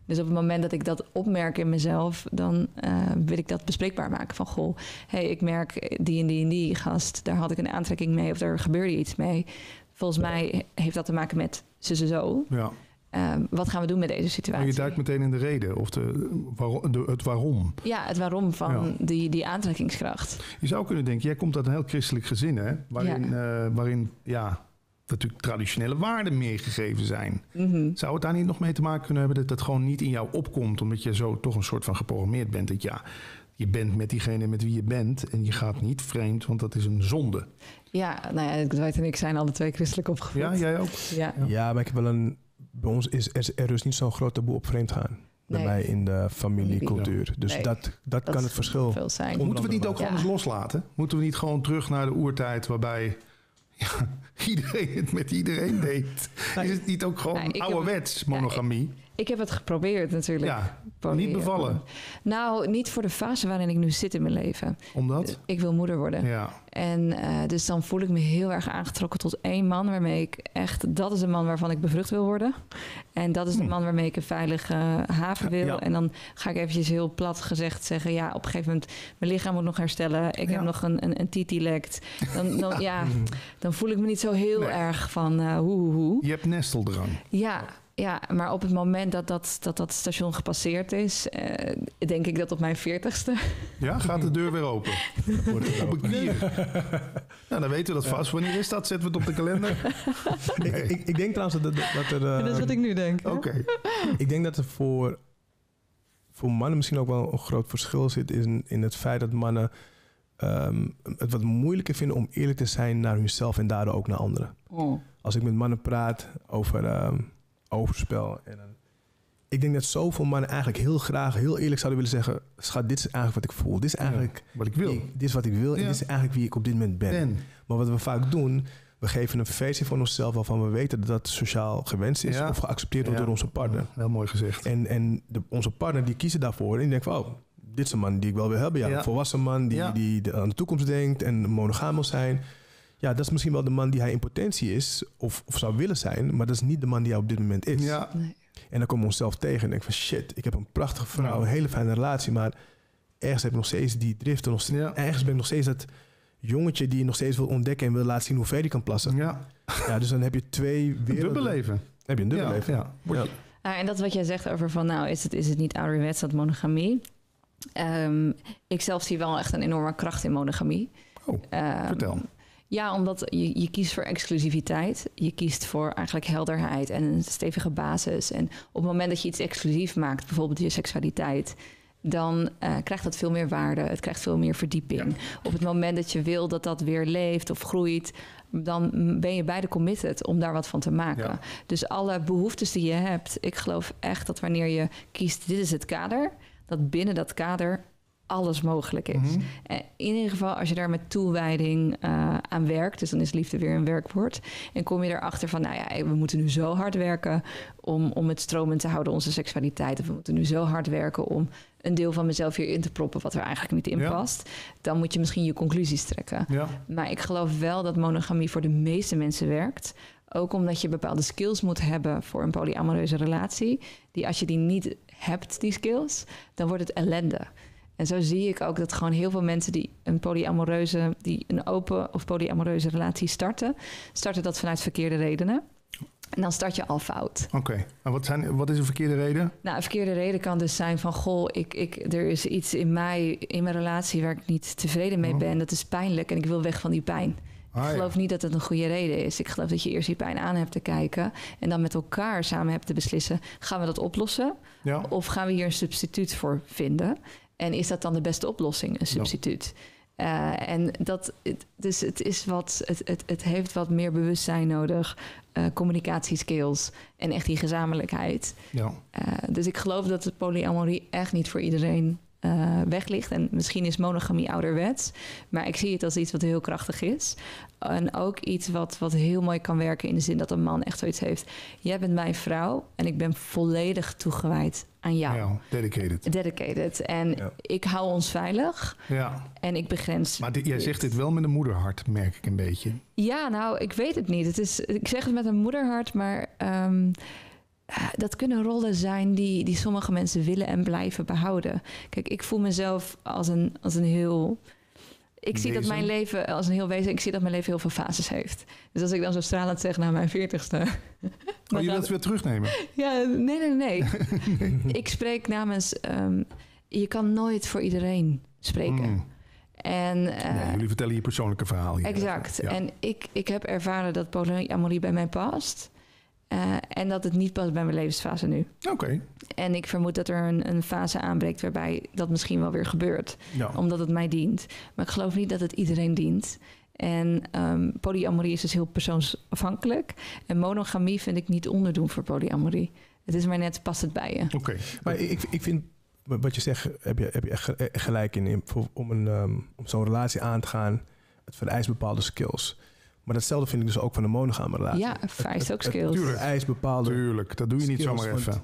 Dus op het moment dat ik dat opmerk in mezelf, dan wil ik dat bespreekbaar maken. Van goh, ik merk die en die en die gast, daar had ik een aantrekking mee of er gebeurde iets mee. Volgens mij heeft dat te maken met zo. Ja. Wat gaan we doen met deze situatie? Maar je duikt meteen in de reden of het waarom. Ja, het waarom van die aantrekkingskracht. Je zou kunnen denken, jij komt uit een heel christelijk gezin, hè? Waarin natuurlijk traditionele waarden meegegeven zijn. Mm-hmm. Zou het daar niet nog mee te maken kunnen hebben dat het gewoon niet in jou opkomt, omdat je zo toch een soort van geprogrammeerd bent? Dat je bent met diegene met wie je bent en je gaat niet vreemd, want dat is een zonde. Ja, nou ja, Dwight en ik zijn alle twee christelijk opgevoed. Ja, jij ook? Ja, maar ik heb wel bij ons is er dus niet zo'n groot taboe op vreemd gaan. Bij mij in de familiecultuur. Dus dat kan het verschil zijn. Moeten we het niet ook gewoon eens loslaten? Moeten we niet gewoon terug naar de oertijd waarbij iedereen het met iedereen deed? Is het niet ook gewoon ouderwets monogamie? Ik heb het geprobeerd natuurlijk. Ja, niet bevallen. Nou, niet voor de fase waarin ik nu zit in mijn leven. Omdat? Ik wil moeder worden. Ja. En dus dan voel ik me heel erg aangetrokken tot één man waarmee ik echt... Dat is een man waarvan ik bevrucht wil worden. En dat is de man waarmee ik een veilige haven wil. Ja. En dan ga ik eventjes heel plat gezegd zeggen... op een gegeven moment, mijn lichaam moet nog herstellen. Ik heb nog een titilect. Dan voel ik me niet zo heel erg van hoe. Je hebt nesteldrang. Ja, maar op het moment dat station gepasseerd is... denk ik dat op mijn 40ste... Ja, gaat de deur weer open. Op een knieën. Nou, dan weten we dat vast. Wanneer is dat? Zetten we het op de kalender? Nee. Ik denk trouwens dat er... dat is wat ik nu denk. Oké. Ik denk dat er voor mannen misschien ook wel een groot verschil zit... in het feit dat mannen het wat moeilijker vinden... om eerlijk te zijn naar hunzelf en daardoor ook naar anderen. Oh. Als ik met mannen praat over... overspel. Ik denk dat zoveel mannen eigenlijk heel graag, heel eerlijk zouden willen zeggen... Schat, dit is eigenlijk wat ik voel. Dit is eigenlijk wat ik wil. Dit is wat ik wil en dit is eigenlijk wie ik op dit moment ben. Maar wat we vaak doen, we geven een versie van onszelf... waarvan we weten dat dat sociaal gewenst is... of geaccepteerd wordt door onze partner. Heel mooi gezegd. En onze partner die kiezen daarvoor en die denkt van... dit is een man die ik wel wil hebben. Een volwassen man die aan de toekomst denkt en monogaam wil zijn... Ja, dat is misschien wel de man die hij in potentie is... of zou willen zijn, maar dat is niet de man die hij op dit moment is. Ja. Nee. En dan komen we onszelf tegen en denk van... shit, ik heb een prachtige vrouw, een hele fijne relatie... maar ergens heb ik nog steeds die drift... ergens ben ik nog steeds dat jongetje... die je nog steeds wil ontdekken en wil laten zien... hoe ver die kan plassen. Ja, dus dan heb je twee werelden. Dubbel leven. Heb je een dubbel leven. Ja. En dat wat jij zegt over van... is het niet ouderwets, dat monogamie? Ik zelf zie wel echt een enorme kracht in monogamie. Vertel. Ja, omdat je kiest voor exclusiviteit. Je kiest voor eigenlijk helderheid en een stevige basis. En op het moment dat je iets exclusief maakt, bijvoorbeeld je seksualiteit... dan krijgt dat veel meer waarde. Het krijgt veel meer verdieping. Ja. Op het moment dat je wil dat dat weer leeft of groeit... dan ben je beide committed om daar wat van te maken. Ja. Dus alle behoeftes die je hebt... ik geloof echt dat wanneer je kiest, dit is het kader... dat binnen dat kader... alles mogelijk is. Mm-hmm. In ieder geval, als je daar met toewijding aan werkt... dus dan is liefde weer een werkwoord... en kom je erachter van... we moeten nu zo hard werken... om het stromend te houden, onze seksualiteit... of we moeten nu zo hard werken... om een deel van mezelf hierin te proppen... wat er eigenlijk niet in past... dan moet je misschien je conclusies trekken. Ja. Maar ik geloof wel dat monogamie voor de meeste mensen werkt... ook omdat je bepaalde skills moet hebben... voor een polyamoreuze relatie... die als je die niet hebt, die skills... dan wordt het ellende... En zo zie ik ook dat gewoon heel veel mensen die een open of polyamoreuze relatie starten dat vanuit verkeerde redenen. En dan start je al fout. Oké. En wat is een verkeerde reden? Nou, een verkeerde reden kan dus zijn van... er is iets in mijn relatie waar ik niet tevreden mee ben. Dat is pijnlijk en ik wil weg van die pijn. Ik geloof niet dat het een goede reden is. Ik geloof dat je eerst die pijn aan hebt te kijken... en dan met elkaar samen hebt te beslissen... gaan we dat oplossen? Ja. Of gaan we hier een substituut voor vinden... En is dat dan de beste oplossing, een substituut? Dus het heeft wat meer bewustzijn nodig, communicatieskills en echt die gezamenlijkheid. Ja. Dus ik geloof dat de polyamorie echt niet voor iedereen weg ligt. En misschien is monogamie ouderwets, maar ik zie het als iets wat heel krachtig is. En ook iets wat heel mooi kan werken in de zin dat een man echt zoiets heeft. Jij bent mijn vrouw en ik ben volledig toegewijd aan jou. Ja, dedicated. En ik hou ons veilig. Ja. En ik begrens. Maar jij zegt dit wel met een moederhart, merk ik een beetje. Ja, nou, ik weet het niet. Ik zeg het met een moederhart, maar dat kunnen rollen zijn die sommige mensen willen en blijven behouden. Kijk, ik voel mezelf als een heel... Ik zie dat mijn leven als een heel wezen... Ik zie dat mijn leven heel veel fases heeft. Dus als ik dan zo stralend zeg na mijn 40ste... je wilt het weer terugnemen? Ja, nee. Ik spreek namens... je kan nooit voor iedereen spreken. En, jullie vertellen je persoonlijke verhaal hier. Exact. Ja. En ik heb ervaren dat polyamorie bij mij past. En dat het niet past bij mijn levensfase nu. Oké. En ik vermoed dat er een fase aanbreekt waarbij dat misschien wel weer gebeurt. Ja. Omdat het mij dient. Maar ik geloof niet dat het iedereen dient. En polyamorie is dus heel persoonsafhankelijk. En monogamie vind ik niet onderdoen voor polyamorie. Het is maar net, past het bij je. Oké. Maar ik vind, wat je zegt, heb je echt gelijk in. Om zo'n relatie aan te gaan, het vereist bepaalde skills. Maar datzelfde vind ik dus ook van een monogame relatie. Ja, vereist ook skills. Het vereist bepaalde Tuurlijk, dat doe je niet skills, zomaar even.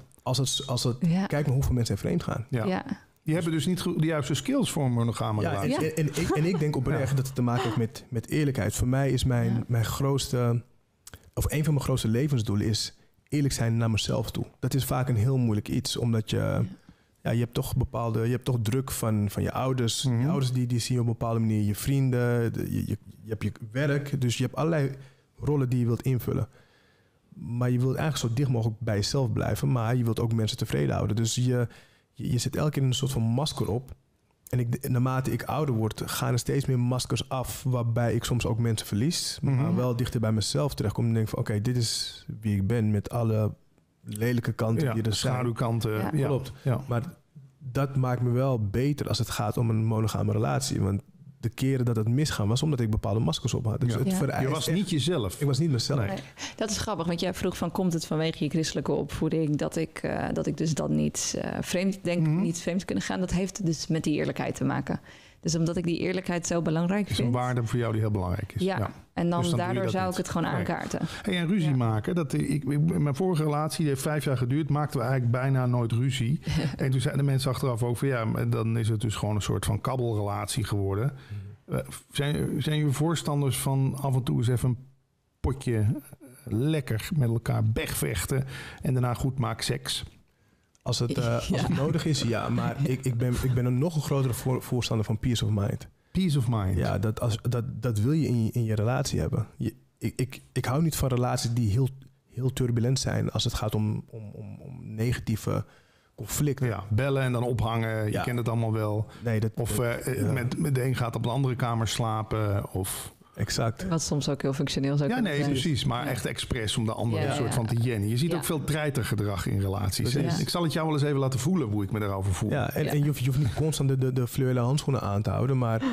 Kijk maar hoeveel mensen er vreemd gaan. Ja. Die hebben dus niet de juiste skills voor een monogame relatie. En ik denk oprecht dat het te maken heeft met eerlijkheid. Voor mij is mijn grootste... Of een van mijn grootste levensdoelen is eerlijk zijn naar mezelf toe. Dat is vaak een heel moeilijk iets. Omdat je hebt toch druk van je ouders. Je ouders die zien je op een bepaalde manier. Je vrienden, je hebt je werk. Dus je hebt allerlei rollen die je wilt invullen. Maar je wilt eigenlijk zo dicht mogelijk bij jezelf blijven. Maar je wilt ook mensen tevreden houden. Dus je zet elke keer een soort van masker op. En naarmate ik ouder word, gaan er steeds meer maskers af. Waarbij ik soms ook mensen verlies. Maar wel dichter bij mezelf terechtkom. En denk van oké, dit is wie ik ben. Met alle lelijke kanten die er zijn. Schaduwkanten. Ja. Klopt. Ja. Maar dat maakt me wel beter als het gaat om een monogame relatie. Want de keren dat het misgaan was omdat ik bepaalde maskers op had. Dus je was niet jezelf. Ik was niet mezelf. Nee. Dat is grappig, want jij vroeg van komt het vanwege je christelijke opvoeding dat ik dus dat niet niet vreemd kunnen gaan. Dat heeft dus met die eerlijkheid te maken. Dus omdat ik die eerlijkheid zo belangrijk vind. Het is een waarde voor jou die heel belangrijk is. Ja. En dan dus daardoor zou ik het gewoon aankaarten. En ruzie maken. Mijn vorige relatie, die heeft 5 jaar geduurd, maakten we eigenlijk bijna nooit ruzie. En toen zeiden de mensen achteraf ook van dan is het dus gewoon een soort van kabbelrelatie geworden. Zijn jullie voorstanders van af en toe eens even een potje lekker met elkaar bekvechten en daarna goed maak seks? Als het nodig is, ja. Maar ik ben een nog een grotere voorstander van peace of mind. Peace of mind. Ja, dat wil je in je relatie hebben. Ik hou niet van relaties die heel turbulent zijn als het gaat om negatieve conflicten. Ja, bellen en dan ophangen. Je kent het allemaal wel. Nee, met de een gaat op de andere kamer slapen. Of... Exact. Wat soms ook heel functioneel zou kunnen zijn. Precies. Maar echt expres om de andere een soort van te jennen. Je ziet ook veel treitergedrag in relaties. Ik zal het jou wel eens even laten voelen hoe ik me daarover voel. Ja, en je hoeft niet constant de fluwele handschoenen aan te houden. Maar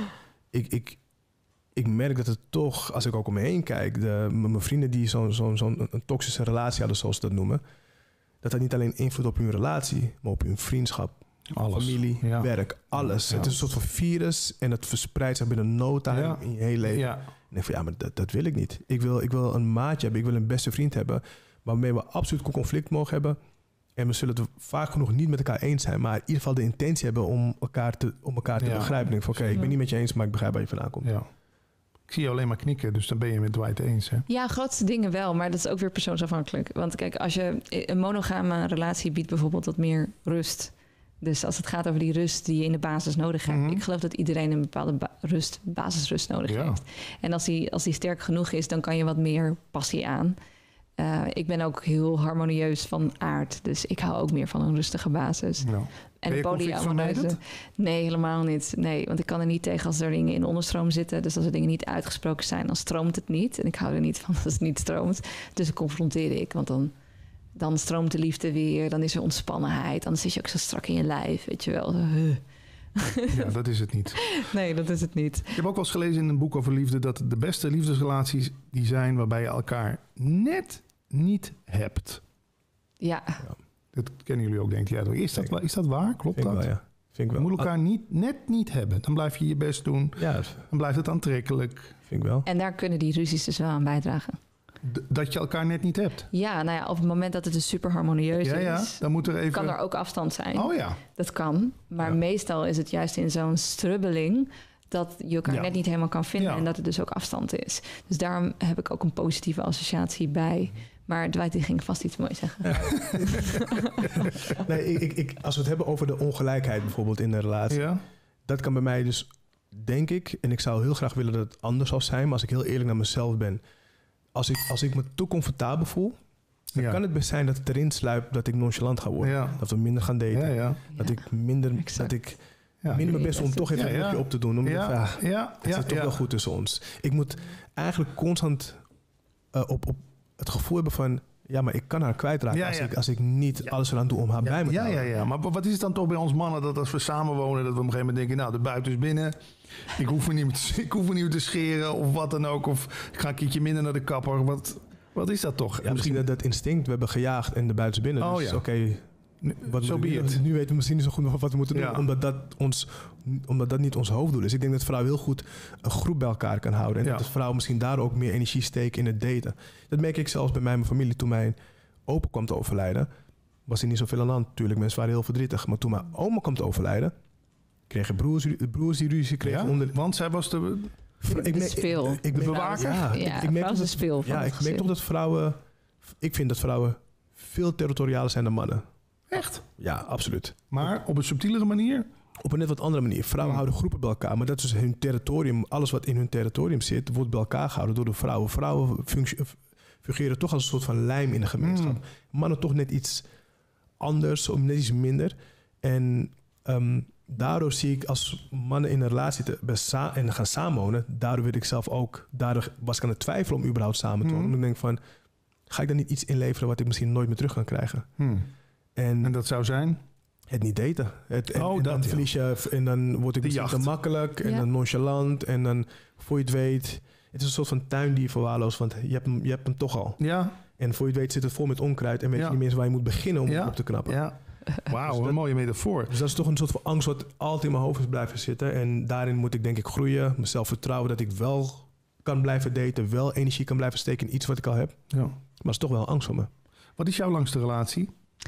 ik merk dat het toch, als ik ook om me heen kijk... mijn vrienden die zo'n toxische relatie hadden, zoals ze dat noemen... dat niet alleen invloed op hun relatie, maar op hun vriendschap... Alles. Familie, werk, alles. Ja. Het is een soort van virus en het verspreidt zich binnen no time in je hele leven. Ja. En ik denk van, maar dat wil ik niet. Ik wil een maatje hebben, ik wil een beste vriend hebben... waarmee we absoluut conflict mogen hebben. En we zullen het vaak genoeg niet met elkaar eens zijn... maar in ieder geval de intentie hebben om elkaar te begrijpen. Ik denk van, oké, ik ben niet met je eens, maar ik begrijp waar je vandaan komt. Ja. Ik zie je alleen maar knikken, dus dan ben je met Dwight eens, hè? Ja, grootste dingen wel, maar dat is ook weer persoonsafhankelijk. Want kijk, als je een monogame relatie biedt bijvoorbeeld wat meer rust... Dus als het gaat over die rust die je in de basis nodig hebt... Ik geloof dat iedereen een bepaalde basisrust nodig heeft. En als die sterk genoeg is, dan kan je wat meer passie aan. Ik ben ook heel harmonieus van aard. Dus ik hou ook meer van een rustige basis. Ja. En de polyamoreuze... Nee, helemaal niet. Nee, want ik kan er niet tegen als er dingen in de onderstroom zitten. Dus als er dingen niet uitgesproken zijn, dan stroomt het niet. En ik hou er niet van als het niet stroomt. Dus dan confronteer ik, want dan stroomt de liefde weer, dan is er ontspannenheid. Dan zit je ook zo strak in je lijf, weet je wel. Ja, dat is het niet. Nee, dat is het niet. Ik heb ook wel eens gelezen in een boek over liefde... dat de beste liefdesrelaties die zijn waarbij je elkaar net niet hebt. Ja. Dat kennen jullie ook, denk je. Is dat waar? Klopt dat? Wel, ja. Vind ik wel. Je moet elkaar net niet hebben. Dan blijf je je best doen. Ja. Dan blijft het aantrekkelijk. Vind ik wel. En daar kunnen die ruzies dus wel aan bijdragen. Dat je elkaar net niet hebt. Ja, nou ja, op het moment dat het dus super harmonieus is... dan moet er even... kan er ook afstand zijn. Oh ja. Dat kan. Maar meestal is het juist in zo'n strubbeling... dat je elkaar net niet helemaal kan vinden... en dat het dus ook afstand is. Dus daarom heb ik ook een positieve associatie bij Maar Dwight die ging vast iets moois zeggen. Nee, als we het hebben over de ongelijkheid bijvoorbeeld in een relatie. Ja? Dat kan bij mij dus, denk ik, en ik zou heel graag willen dat het anders zou zijn. Maar als ik heel eerlijk naar mezelf ben. Als ik me te comfortabel voel. Dan kan het best zijn dat het erin sluipt dat ik nonchalant ga worden. Ja. Dat we minder gaan daten. Ja. Dat ik minder mijn best om toch even een rugje op te doen. Omdat het zit toch wel goed tussen ons. Ik moet eigenlijk constant op het gevoel hebben van... Ja, maar ik kan haar kwijtraken als ik niet alles eraan doe om haar bij me te houden. Ja. Maar wat is het dan toch bij ons mannen dat als we samenwonen... dat we op een gegeven moment denken, nou, de buiten is binnen. Ik hoef me niet meer te scheren of wat dan ook. Of ik ga een keertje minder naar de kapper. Wat is dat toch? Ja, misschien dat instinct, we hebben gejaagd en de buiten is binnen. Dus oké, nu weten we misschien niet zo goed wat we moeten doen. Omdat dat niet ons hoofddoel is. Ik denk dat vrouwen heel goed een groep bij elkaar kan houden. En dat vrouwen misschien daardoor ook meer energie steken in het daten. Dat merk ik zelfs bij mijn familie. Toen mijn opa kwam te overlijden, was er niet zoveel aan de hand. Natuurlijk, mensen waren heel verdrietig. Maar toen mijn oma kwam te overlijden, kregen broers die ruzie kregen. Want zij was de speel. De bewaker? Ik merk de speel van ik merk toch dat vrouwen... Ik vind dat vrouwen veel territorialer zijn dan mannen. Echt? Ja, absoluut. Maar op een subtielere manier? Op een net wat andere manier. Vrouwen houden groepen bij elkaar, maar dat is hun territorium. Alles wat in hun territorium zit, wordt bij elkaar gehouden door de vrouwen. Vrouwen fungeren toch als een soort van lijm in de gemeenschap. Mannen toch net iets anders, of net iets minder. En daardoor zie ik als mannen in een relatie en gaan samenwonen, daardoor werd ik zelf ook, daardoor was ik aan het twijfelen om überhaupt samen te wonen. Omdat ik denk van, ga ik dan niet iets inleveren wat ik misschien nooit meer terug kan krijgen? En dat zou zijn? Het niet daten. Dan verlies je en dan word ik misschien te makkelijk en dan nonchalant en dan voor je het weet, het is een soort van tuin die je verwaarloost, want je hebt hem toch al. Ja. En voor je het weet zit het vol met onkruid en weet je niet meer waar je moet beginnen om op te knappen. Ja. Wauw, dus een mooie metafoor. Dus dat is toch een soort van angst wat altijd in mijn hoofd is blijven zitten. En daarin moet ik denk ik groeien, mezelf vertrouwen dat ik wel kan blijven daten, wel energie kan blijven steken in iets wat ik al heb. Ja. Maar het is toch wel angst voor me. Wat is jouw langste relatie?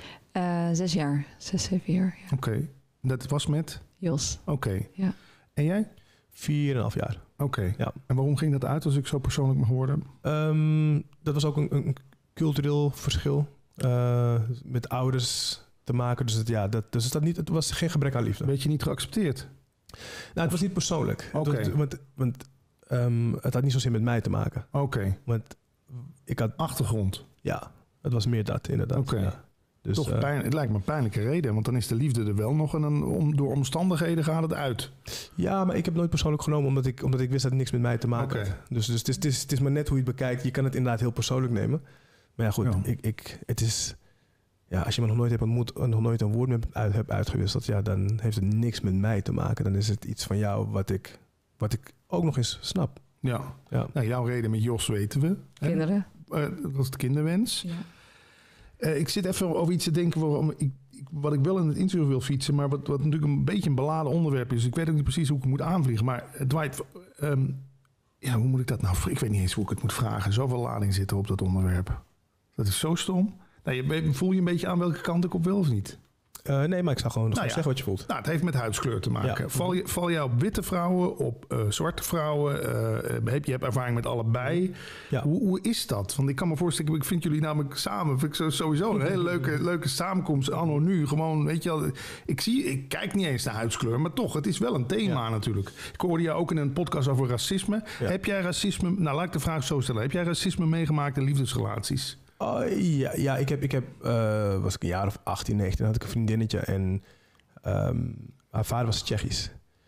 6 jaar. 6, 7 jaar. Ja. Oké. Dat was met? Jos. Oké. Ja. En jij? 4,5 jaar. Oké. Ja. En waarom ging dat uit als ik zo persoonlijk mag worden? Dat was ook een cultureel verschil. Met ouders te maken. Dus het was geen gebrek aan liefde. Werd je niet geaccepteerd? Nou, het was niet persoonlijk. Oké. Want het had niet zozeer met mij te maken. Oké. Want ik had... Achtergrond? Ja, het was meer dat inderdaad. Oké. Ja. Dus, toch het lijkt me een pijnlijke reden. Want dan is de liefde er wel nog en door omstandigheden gaat het uit. Ja, maar ik heb het nooit persoonlijk genomen omdat ik wist dat het niks met mij te maken had. Dus het is maar net hoe je het bekijkt. Je kan het inderdaad heel persoonlijk nemen. Maar ja, goed. Ja. Het is... Ja, als je me nog nooit hebt ontmoet en nog nooit een woord met hebt uitgewisseld, ja, dan heeft het niks met mij te maken. Dan is het iets van jou wat ik ook nog eens snap. Ja. Nou, jouw reden met Jos weten we. Kinderen. Dat was het kinderwens. Ja. Ik zit even over iets te denken wat ik wel in het interview wil fietsen, maar wat natuurlijk een beetje een beladen onderwerp is. Ik weet ook niet precies hoe ik het moet aanvliegen. Maar Dwight, hoe moet ik dat nou? Ik weet niet eens hoe ik het moet vragen. Zoveel lading zit er op dat onderwerp. Dat is zo stom. Nou, voel je een beetje aan welke kant ik op wil of niet? Nee, maar ik zou gewoon zeggen wat je voelt. Nou, het heeft met huidskleur te maken. Ja. Val jij op witte vrouwen, op zwarte vrouwen? Je hebt ervaring met allebei. Ja. Hoe is dat? Want ik kan me voorstellen, ik vind jullie namelijk samen... Vind ik sowieso een hele leuke samenkomst. Anno nu, gewoon, weet je wel... Ik kijk niet eens naar huidskleur, maar toch, het is wel een thema natuurlijk. Ik hoorde jou ook in een podcast over racisme. Ja. Heb jij racisme... Nou, laat ik de vraag zo stellen. Heb jij racisme meegemaakt in liefdesrelaties? Ja, ik heb was ik een jaar of 18, 19, had ik een vriendinnetje en haar vader was Tsjechisch.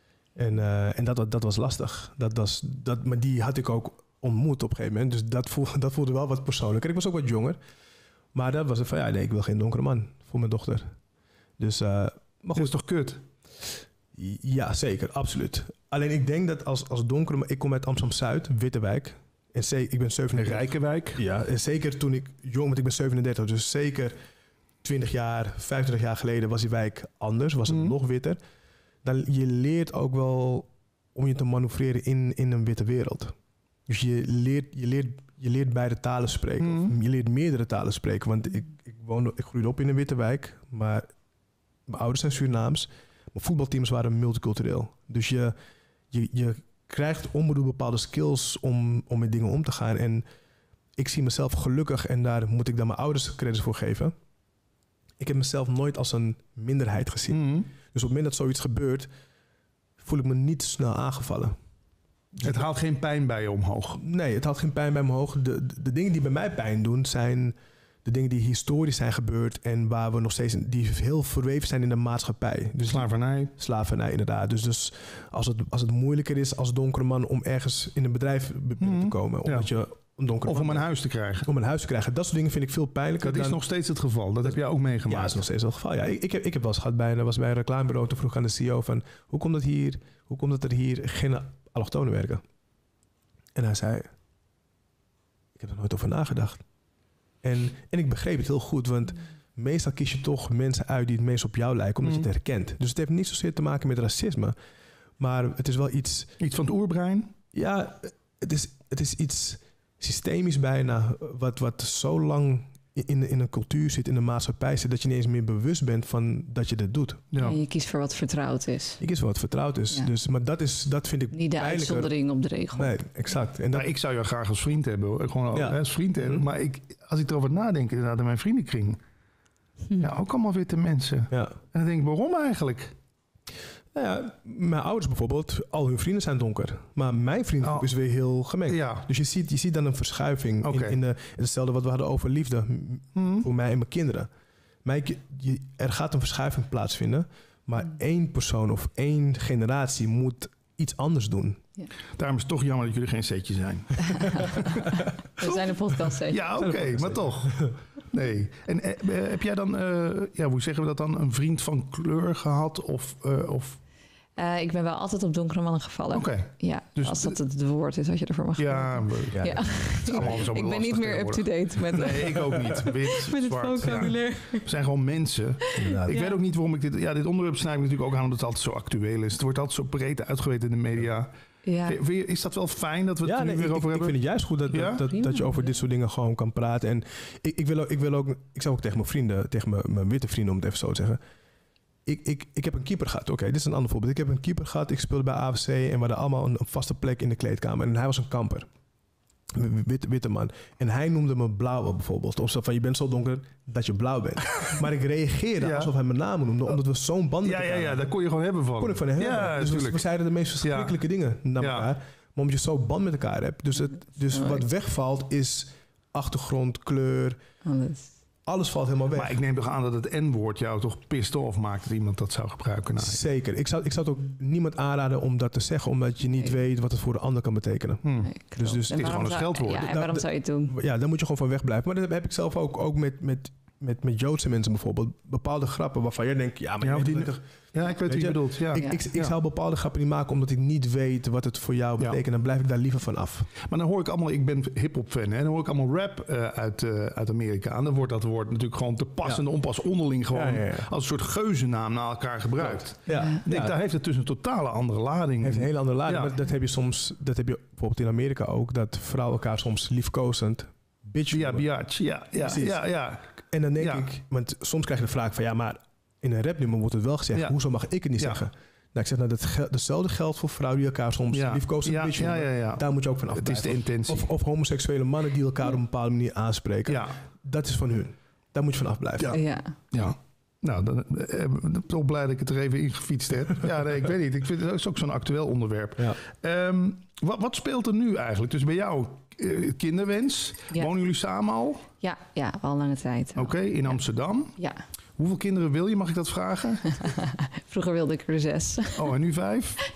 En dat was lastig. Maar die had ik ook ontmoet op een gegeven moment. Dus dat voelde wel wat persoonlijker. Ik was ook wat jonger. Maar dat was het van, ik wil geen donkere man voor mijn dochter. Dus, maar goed. Dat is toch kut? Ja, zeker, absoluut. Alleen ik denk dat als donkere man... Ik kom uit Amsterdam-Zuid, Wittewijk. En ik ben 37. Rijkenwijk. Ja, en zeker toen ik jong, want ik ben 37, dus zeker 20 jaar, 25 jaar geleden was die wijk anders, was het nog witter. Dan je leert ook wel om je te manoeuvreren in een witte wereld. Dus je leert beide talen spreken. Of je leert meerdere talen spreken. Want ik groeide op in een witte wijk, maar mijn ouders zijn Surinaams. Mijn voetbalteams waren multicultureel. Dus je krijgt onbedoeld bepaalde skills om met dingen om te gaan. En ik zie mezelf gelukkig en daar moet ik dan mijn ouders credits voor geven. Ik heb mezelf nooit als een minderheid gezien. Mhm. Dus op het moment dat zoiets gebeurt, voel ik me niet snel aangevallen. Het haalt geen pijn bij je omhoog. Nee, het haalt geen pijn bij me omhoog. De dingen die bij mij pijn doen zijn de dingen die historisch zijn gebeurd en waar we nog steeds die heel verweven zijn in de maatschappij. Dus slavernij inderdaad. Dus als het moeilijker is als donkere man om ergens in een bedrijf binnen te komen, omdat je een donkere of man om een bent. huis te krijgen. Om een huis te krijgen. Dat soort dingen vind ik veel pijnlijker. Dat is nog steeds het geval. Dat heb jij ook meegemaakt. Ja, dat is nog steeds het geval. Ja, ik heb wel eens gehad was bij een reclamebureau. Toen vroeg aan de CEO van, hoe komt het er hier geen allochtonen werken? En hij zei, ik heb er nooit over nagedacht. En ik begreep het heel goed, want meestal kies je toch mensen uit die het meest op jou lijken, omdat je het herkent. Dus het heeft niet zozeer te maken met racisme, maar het is wel iets... Iets van het oerbrein? Ja, het is iets systemisch bijna, wat zo lang in een cultuur zit, in de maatschappij zit, dat je niet eens meer bewust bent van dat je dat doet. Ja. En je kiest voor wat vertrouwd is. Je kiest voor wat vertrouwd is. Ja. Dus, maar dat vind ik niet de uitzondering op de regel. Nee, exact. En ik zou jou graag als vriend hebben. Gewoon als vriend hebben. Maar als ik erover nadenk, inderdaad, in mijn vriendenkring. Ja, ook allemaal witte mensen. Ja. En dan denk ik, waarom eigenlijk? Nou ja, mijn ouders bijvoorbeeld, al hun vrienden zijn donker. Maar mijn vriendengroep is weer heel gemengd. Ja. Dus je ziet dan een verschuiving in hetzelfde wat we hadden over liefde. Voor mij en mijn kinderen. Er gaat een verschuiving plaatsvinden. Maar één persoon of één generatie moet iets anders doen. Ja. Daarom is het toch jammer dat jullie geen setje zijn. We zijn een podcast setje. Ja, oké, maar toch. Nee. En heb jij dan, hoe zeggen we dat dan, een vriend van kleur gehad? Of ik ben wel altijd op donkere mannen gevallen. Oké. Ja, dus als dat het woord is wat je ervoor mag gebruiken. Ja. Ik ben niet meer up-to-date met... Nee, ik ook niet. Wit, met zwart. het vocabulaire. Ja. We zijn gewoon mensen. Ik weet ook niet waarom ik dit... Ja, dit onderwerp snij ik natuurlijk ook aan omdat het altijd zo actueel is. Het wordt altijd zo breed uitgeweid in de media. Ja. Is dat wel fijn dat we het er nu weer over hebben? Ik vind het juist goed dat je over dit soort dingen gewoon kan praten. En ik zou ook tegen mijn vrienden, tegen mijn witte vrienden, om het even zo te zeggen. Ik heb een keeper gehad. Oké, dit is een ander voorbeeld. Ik heb een keeper gehad. Ik speelde bij AFC en we hadden allemaal een vaste plek in de kleedkamer. En hij was een kamper. Witte man. En hij noemde me blauwe bijvoorbeeld. Of zo van, je bent zo donker dat je blauw bent. Maar ik reageerde alsof hij mijn naam noemde. Omdat we zo'n band met elkaar hadden. Ja, daar kon je gewoon hebben van. Kon ik van hem hebben. Dus we zeiden de meest verschrikkelijke dingen naar elkaar. Maar omdat je zo band met elkaar hebt. Dus wat wegvalt is achtergrond, kleur. Alles valt helemaal weg. Maar ik neem toch aan dat het N-woord jou toch pissed off maakt dat iemand dat zou gebruiken. Nou, zeker. Ik zou het ook niemand aanraden om dat te zeggen, omdat je niet weet wat het voor de ander kan betekenen. Dus het is gewoon een scheldwoord. Ja, en waarom zou je het doen? Ja, daar moet je gewoon van wegblijven. Maar dat heb ik zelf ook met Joodse mensen bijvoorbeeld. Bepaalde grappen waarvan jij denkt, ja, maar ik weet wat je bedoelt. Ja. Ik zou bepaalde grappen niet maken omdat ik niet weet wat het voor jou betekent. Dan blijf ik daar liever van af. Maar dan hoor ik allemaal, ik ben hip-hop fan, hè, dan hoor ik allemaal rap uit Amerika. En dan wordt dat woord natuurlijk gewoon te pas en onpas onderling gewoon als een soort geuzennaam naar elkaar gebruikt. Daar heeft het dus een totale andere lading. Heeft een hele andere lading. Maar dat heb je bijvoorbeeld in Amerika ook, dat vrouwen elkaar soms liefkozend bitch noemen. Biatch. Ja. En dan denk ik, want soms krijg je de vraag van, ja, maar in een rapnummer wordt het wel gezegd. Ja. Hoezo mag ik het niet zeggen? Nou, ik zeg, datzelfde geldt voor vrouwen die elkaar soms liefkozend bitch noemen. Daar moet je ook van afblijven. Het is de intentie. Of homoseksuele mannen die elkaar op een bepaalde manier aanspreken. Ja. Dat is van hun. Daar moet je van afblijven. Ja. Nou, dan ben ik toch blij dat ik het er even in gefietst heb. Ja, nee, ik weet niet. Ik vind het is ook zo'n actueel onderwerp. Ja. Wat speelt er nu eigenlijk? Dus bij jou kinderwens. Wonen jullie samen al? Ja, al lange tijd. Oké, in Amsterdam? Ja. Hoeveel kinderen wil je? Mag ik dat vragen? Vroeger wilde ik er 6. Oh, en nu 5?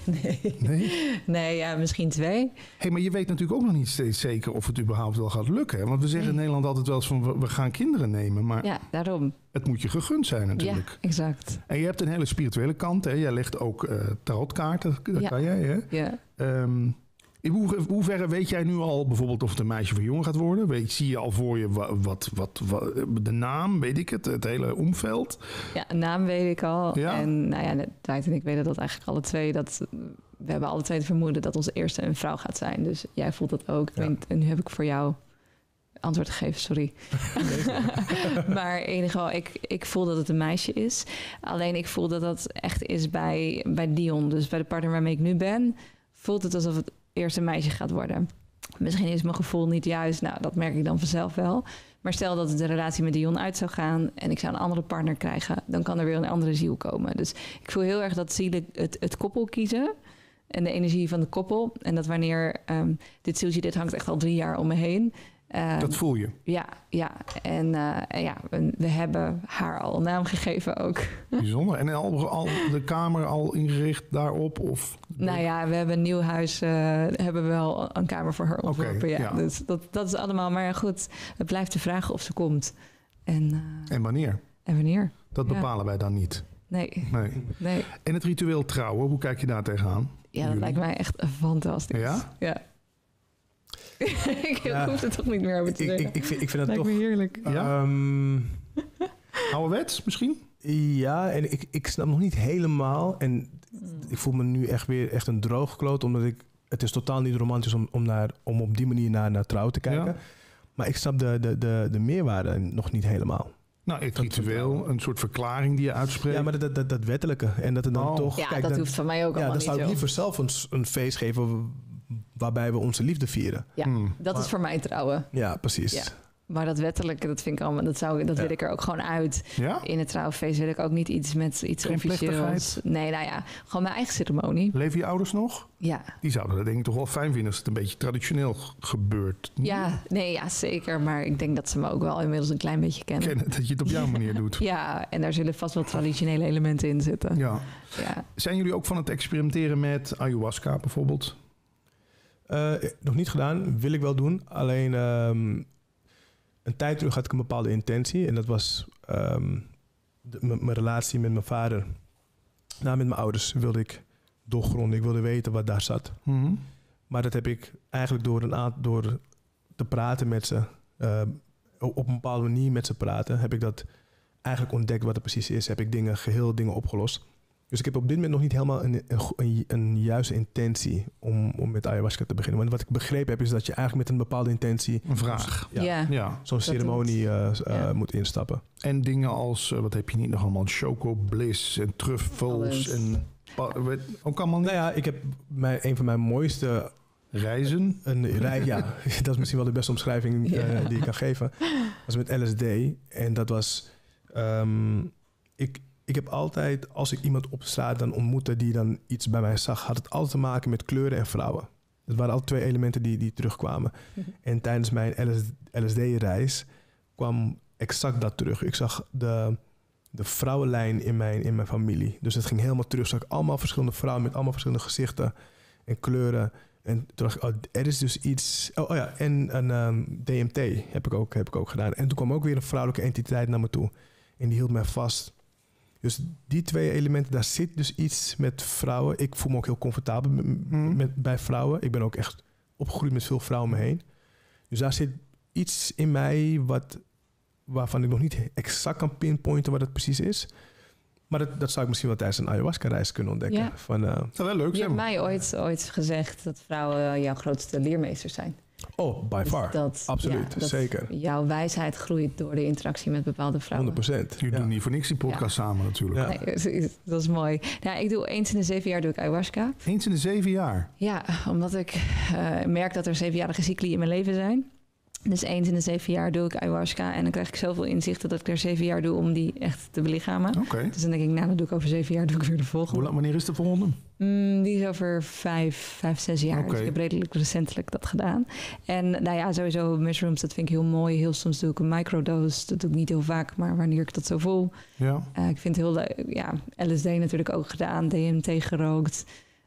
Nee, ja, misschien 2. Hey, maar je weet natuurlijk ook nog niet steeds zeker of het überhaupt wel gaat lukken. Hè? Want we zeggen in Nederland altijd wel eens van, we gaan kinderen nemen. Maar ja, daarom. Het moet je gegund zijn natuurlijk. Ja, exact. En je hebt een hele spirituele kant. Hè? Jij legt ook tarotkaarten. Dat kan jij, hè? Ja. In hoeverre weet jij nu al bijvoorbeeld of het een meisje of een jongen gaat worden? Zie je al voor je wat de naam, weet ik het hele omveld? Ja, een naam weet ik al. Ja? En nou ja, Tijd en ik weten dat eigenlijk alle twee. We hebben alle twee het vermoeden dat onze eerste een vrouw gaat zijn. Dus jij voelt dat ook. Ja. En nu heb ik voor jou antwoord gegeven, sorry. Maar in ieder geval, ik voel dat het een meisje is. Alleen ik voel dat dat echt is bij Dion. Dus bij de partner waarmee ik nu ben, voelt het alsof het eerst een meisje gaat worden. Misschien is mijn gevoel niet juist. Nou, dat merk ik dan vanzelf wel. Maar stel dat de relatie met Dion uit zou gaan en ik zou een andere partner krijgen, dan kan er weer een andere ziel komen. Dus ik voel heel erg dat zielen het koppel kiezen en de energie van de koppel. En dat wanneer dit hangt echt al 3 jaar om me heen. Dat voel je? Ja. En we hebben haar al een naam gegeven ook. Bijzonder. En al de kamer al ingericht daarop? Of... Nou ja, we hebben een nieuw huis, hebben we wel een kamer voor haar ontworpen. Okay, ja. Dus dat is allemaal. Maar goed, het blijft de vraag of ze komt. En wanneer? En wanneer. Dat bepalen wij dan niet. Nee. En het ritueel trouwen, hoe kijk je daar tegenaan? Ja, dat lijkt mij echt fantastisch. Ja? Ik hoef er toch niet meer over te zeggen. Ik vind het lijkt toch... me heerlijk. Ja? Ouderwets misschien? Ja, en ik snap nog niet helemaal. En ik voel me nu echt een droogkloot, omdat het is totaal niet romantisch om op die manier naar trouw te kijken. Ja. Maar ik snap de meerwaarde nog niet helemaal. Nou, het ritueel, een soort verklaring die je uitspreekt. Ja, maar dat wettelijke. En dat er dan toch... Ja, kijk, dat hoeft van mij ook allemaal niet. Dan zou ik liever zelf een feest geven waarbij we onze liefde vieren. Ja, dat is voor mij trouwen. Ja, precies. Ja. Maar dat wettelijke, dat vind ik allemaal, dat wil ik er ook gewoon uit. Ja? In het trouwfeest wil ik ook niet iets met iets officieels. Nee, nou ja, gewoon mijn eigen ceremonie. Leven je ouders nog? Ja. Die zouden dat denk ik toch wel fijn vinden als het een beetje traditioneel gebeurt. Ja, zeker. Maar ik denk dat ze me ook wel inmiddels een klein beetje kennen. Dat je het op jouw manier doet. Ja, en daar zullen vast wel traditionele elementen in zitten. Ja. Zijn jullie ook van het experimenteren met ayahuasca bijvoorbeeld? Nog niet gedaan, wil ik wel doen. Alleen een tijd terug had ik een bepaalde intentie. En dat was mijn relatie met mijn vader. Met mijn ouders wilde ik doorgronden. Ik wilde weten wat daar zat. Mm-hmm. Maar dat heb ik eigenlijk door te praten met ze, op een bepaalde manier met ze praten, heb ik dat eigenlijk ontdekt wat het precies is. Heb ik dingen opgelost. Dus ik heb op dit moment nog niet helemaal een juiste intentie om met ayahuasca te beginnen. Want wat ik begrepen heb is dat je eigenlijk met een bepaalde intentie... Een vraag. Zo'n ceremonie moet instappen. En dingen als, wat heb je niet nog allemaal? Choco Bliss en truffels en... Ook allemaal niet? Nou ja, ik heb een van mijn mooiste... Reizen? Ja, dat is misschien wel de beste omschrijving die ik kan geven. Dat was met LSD. En dat was... Ik heb altijd, als ik iemand op straat dan ontmoette die dan iets bij mij zag, had het altijd te maken met kleuren en vrouwen. Het waren altijd 2 elementen die terugkwamen. Mm-hmm. En tijdens mijn LSD-reis kwam exact dat terug. Ik zag de vrouwenlijn in mijn familie. Dus het ging helemaal terug. Zag ik allemaal verschillende vrouwen met allemaal verschillende gezichten en kleuren. En toen dacht ik, er is dus iets... en een DMT heb ik ook gedaan. En toen kwam ook weer een vrouwelijke entiteit naar me toe. En die hield mij vast. Dus die 2 elementen, daar zit dus iets met vrouwen. Ik voel me ook heel comfortabel bij vrouwen. Ik ben ook echt opgegroeid met veel vrouwen om me heen. Dus daar zit iets in mij waarvan ik nog niet exact kan pinpointen wat het precies is. Maar dat zou ik misschien wel tijdens een ayahuasca-reis kunnen ontdekken. Ja. Dat zou wel leuk zijn. Je hebt mij ooit gezegd dat vrouwen jouw grootste leermeesters zijn. Oh, by far. Absoluut, zeker. Jouw wijsheid groeit door de interactie met bepaalde vrouwen. 100%. Jullie doen niet voor niks die podcast samen natuurlijk. Ja. Nee, dat is mooi. Nou, ik doe eens in de 7 jaar ayahuasca. Eens in de 7 jaar? Ja, omdat ik merk dat er 7-jarige cycli in mijn leven zijn. Dus eens in de 7 jaar doe ik ayahuasca. En dan krijg ik zoveel inzichten dat ik er 7 jaar doe om die echt te belichamen. Okay. Dus dan denk ik, dan doe ik over 7 jaar doe ik weer de volgende. Wanneer is de volgende? Die is over 5, 6 jaar. Okay. Dus ik heb redelijk recentelijk dat gedaan. En nou ja, sowieso mushrooms, dat vind ik heel mooi. Heel soms doe ik een microdose. Dat doe ik niet heel vaak, maar wanneer ik dat zo voel. Ja. Ik vind het heel leuk. Ja, LSD natuurlijk ook gedaan. DMT gerookt.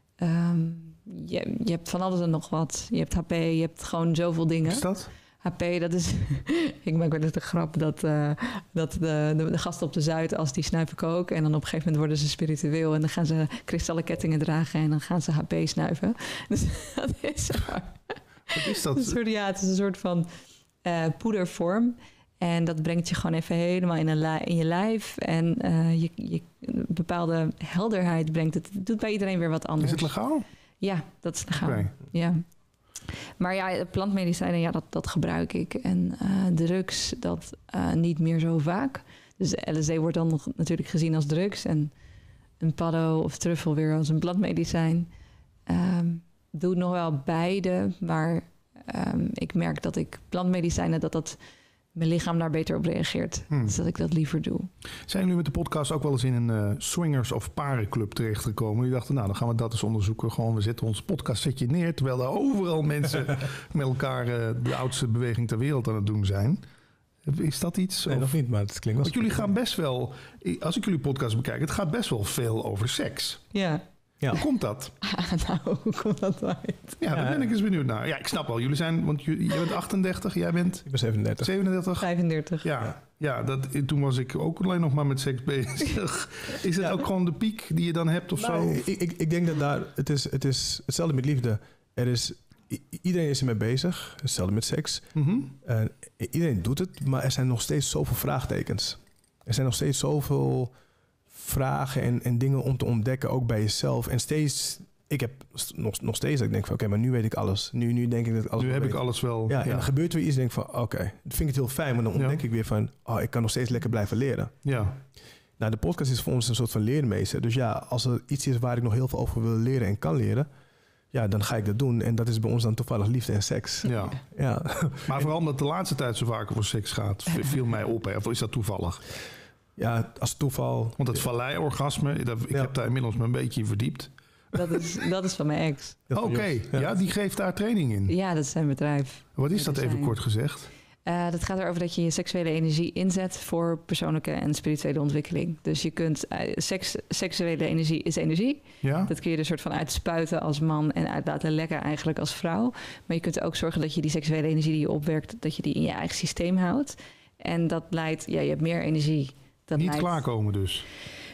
Je hebt van alles en nog wat. Je hebt HP, je hebt gewoon zoveel dingen. Wat is dat? HP, dat is... ik maak wel eens de grap dat de gasten op de Zuid, als die snuiven koken en dan op een gegeven moment worden ze spiritueel en dan gaan ze kristallen kettingen dragen en dan gaan ze HP snuiven. Dus dat is waar. Wat is dat? Het is een soort van poedervorm. En dat brengt je gewoon even helemaal in je lijf. En je bepaalde helderheid brengt het. Het doet bij iedereen weer wat anders. Is het legaal? Ja, dat is legaal. Okay. Ja. Maar ja, plantmedicijnen, ja, dat gebruik ik. En drugs, dat niet meer zo vaak. Dus LSD wordt dan nog natuurlijk gezien als drugs. En een paddo of truffel weer als een plantmedicijn. Doe nog wel beide. Maar ik merk dat ik plantmedicijnen, dat mijn lichaam daar beter op reageert. Dus dat ik dat liever doe. Zijn jullie met de podcast ook wel eens in een swingers- of parenclub terechtgekomen? Jullie dachten, nou, dan gaan we dat eens onderzoeken. Gewoon, we zetten ons podcastsetje neer, terwijl er overal mensen met elkaar de oudste beweging ter wereld aan het doen zijn. Is dat iets? Nee, nog niet, maar het klinkt wel... Want jullie gaan best wel, als ik jullie podcast bekijk, het gaat best wel veel over seks. Ja. Hoe komt dat? Nou, hoe komt dat uit? Ja, daar ben ik eens benieuwd naar. Ja, ik snap wel. Jullie zijn, want jij bent 38, jij bent... Ik ben 37. 37? 35. Ja, toen was ik ook alleen nog maar met seks bezig. Is het ook gewoon de piek die je dan hebt of zo? Ik denk dat daar... Het is hetzelfde met liefde. Iedereen is ermee bezig. Hetzelfde met seks. Iedereen doet het, maar er zijn nog steeds zoveel vraagtekens. Er zijn nog steeds zoveel vragen en dingen om te ontdekken, ook bij jezelf. En ik heb nog steeds dat ik denk van oké, maar nu weet ik alles. Nu denk ik dat ik alles Nu heb weet. ik alles wel. Ja, en dan gebeurt weer iets en denk ik van oké, dat vind ik het heel fijn, maar dan ontdek ik weer van ik kan nog steeds lekker blijven leren. Ja. Nou, de podcast is voor ons een soort van leermeester. Dus ja, als er iets is waar ik nog heel veel over wil leren en kan leren, ja, dan ga ik dat doen. En dat is bij ons dan toevallig liefde en seks. Ja. Maar vooral omdat de laatste tijd zo vaak over seks gaat, viel mij op. Hè? Of is dat toevallig? Ja, als toeval. Want het valleiorgasme, ik heb daar inmiddels me een beetje in verdiept. Dat is van mijn ex. Oké, ja, die geeft daar training in. Ja, dat is zijn bedrijf. Wat is dat even kort gezegd? Dat gaat erover dat je je seksuele energie inzet voor persoonlijke en spirituele ontwikkeling. Dus je kunt, seksuele energie is energie. Ja? Dat kun je er soort van uitspuiten als man en uit laten lekken eigenlijk als vrouw. Maar je kunt ook zorgen dat je die seksuele energie die je opwerkt, dat je die in je eigen systeem houdt. En dat leidt, je hebt meer energie. Niet klaarkomen dus.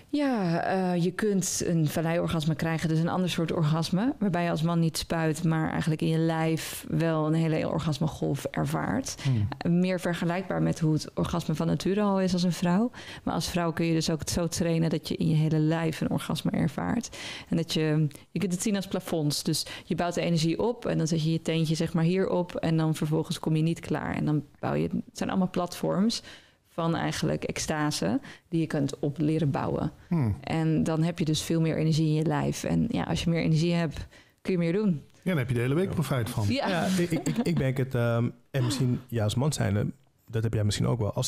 Ja, je kunt een valleiorgasme krijgen, dus een ander soort orgasme, waarbij je als man niet spuit, maar eigenlijk in je lijf wel een hele orgasmegolf ervaart. Meer vergelijkbaar met hoe het orgasme van nature al is als een vrouw. Maar als vrouw kun je dus ook zo trainen dat je in je hele lijf een orgasme ervaart. En dat je kunt het zien als plafonds. Dus je bouwt de energie op en dan zet je je teentje zeg maar hierop en dan vervolgens kom je niet klaar. En dan bouw je, het zijn allemaal platforms van eigenlijk extase die je kunt op leren bouwen. En dan heb je dus veel meer energie in je lijf. En ja, als je meer energie hebt, kun je meer doen. Ja, dan heb je de hele week profijt van. Ja, ik denk het. En misschien, ja, als man zijnde, dat heb jij misschien ook wel.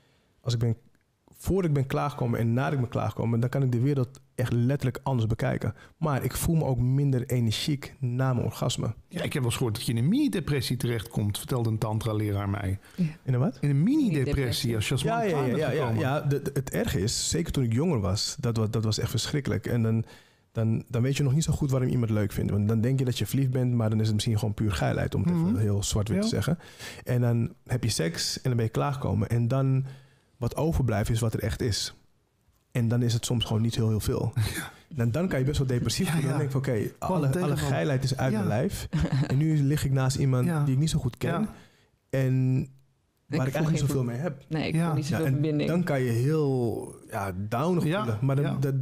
Voordat ik ben klaargekomen en nadat ik ben klaargekomen, dan kan ik de wereld echt letterlijk anders bekijken. Maar ik voel me ook minder energiek na mijn orgasme. Ja, ik heb wel eens gehoord dat je in een mini-depressie terechtkomt, vertelde een tantra-leraar mij. In een wat? In een mini-depressie, als je als man klaar bent gekomen. Ja. Het erge is, zeker toen ik jonger was, dat was echt verschrikkelijk. En dan weet je nog niet zo goed waarom iemand leuk vindt. Want dan denk je dat je verliefd bent, maar dan is het misschien gewoon puur geilheid, om het even heel zwart-wit te zeggen. En dan heb je seks en dan ben je klaargekomen. En dan wat overblijft is wat er echt is. En dan is het soms gewoon niet heel veel. Dan kan je best wel depressief worden. Dan denk je van alle geilheid is uit mijn lijf. En nu lig ik naast iemand die ik niet zo goed ken. En waar ik eigenlijk niet zoveel mee heb. Nee, ik voel niet zoveel verbinding. Dan kan je heel down voelen. Maar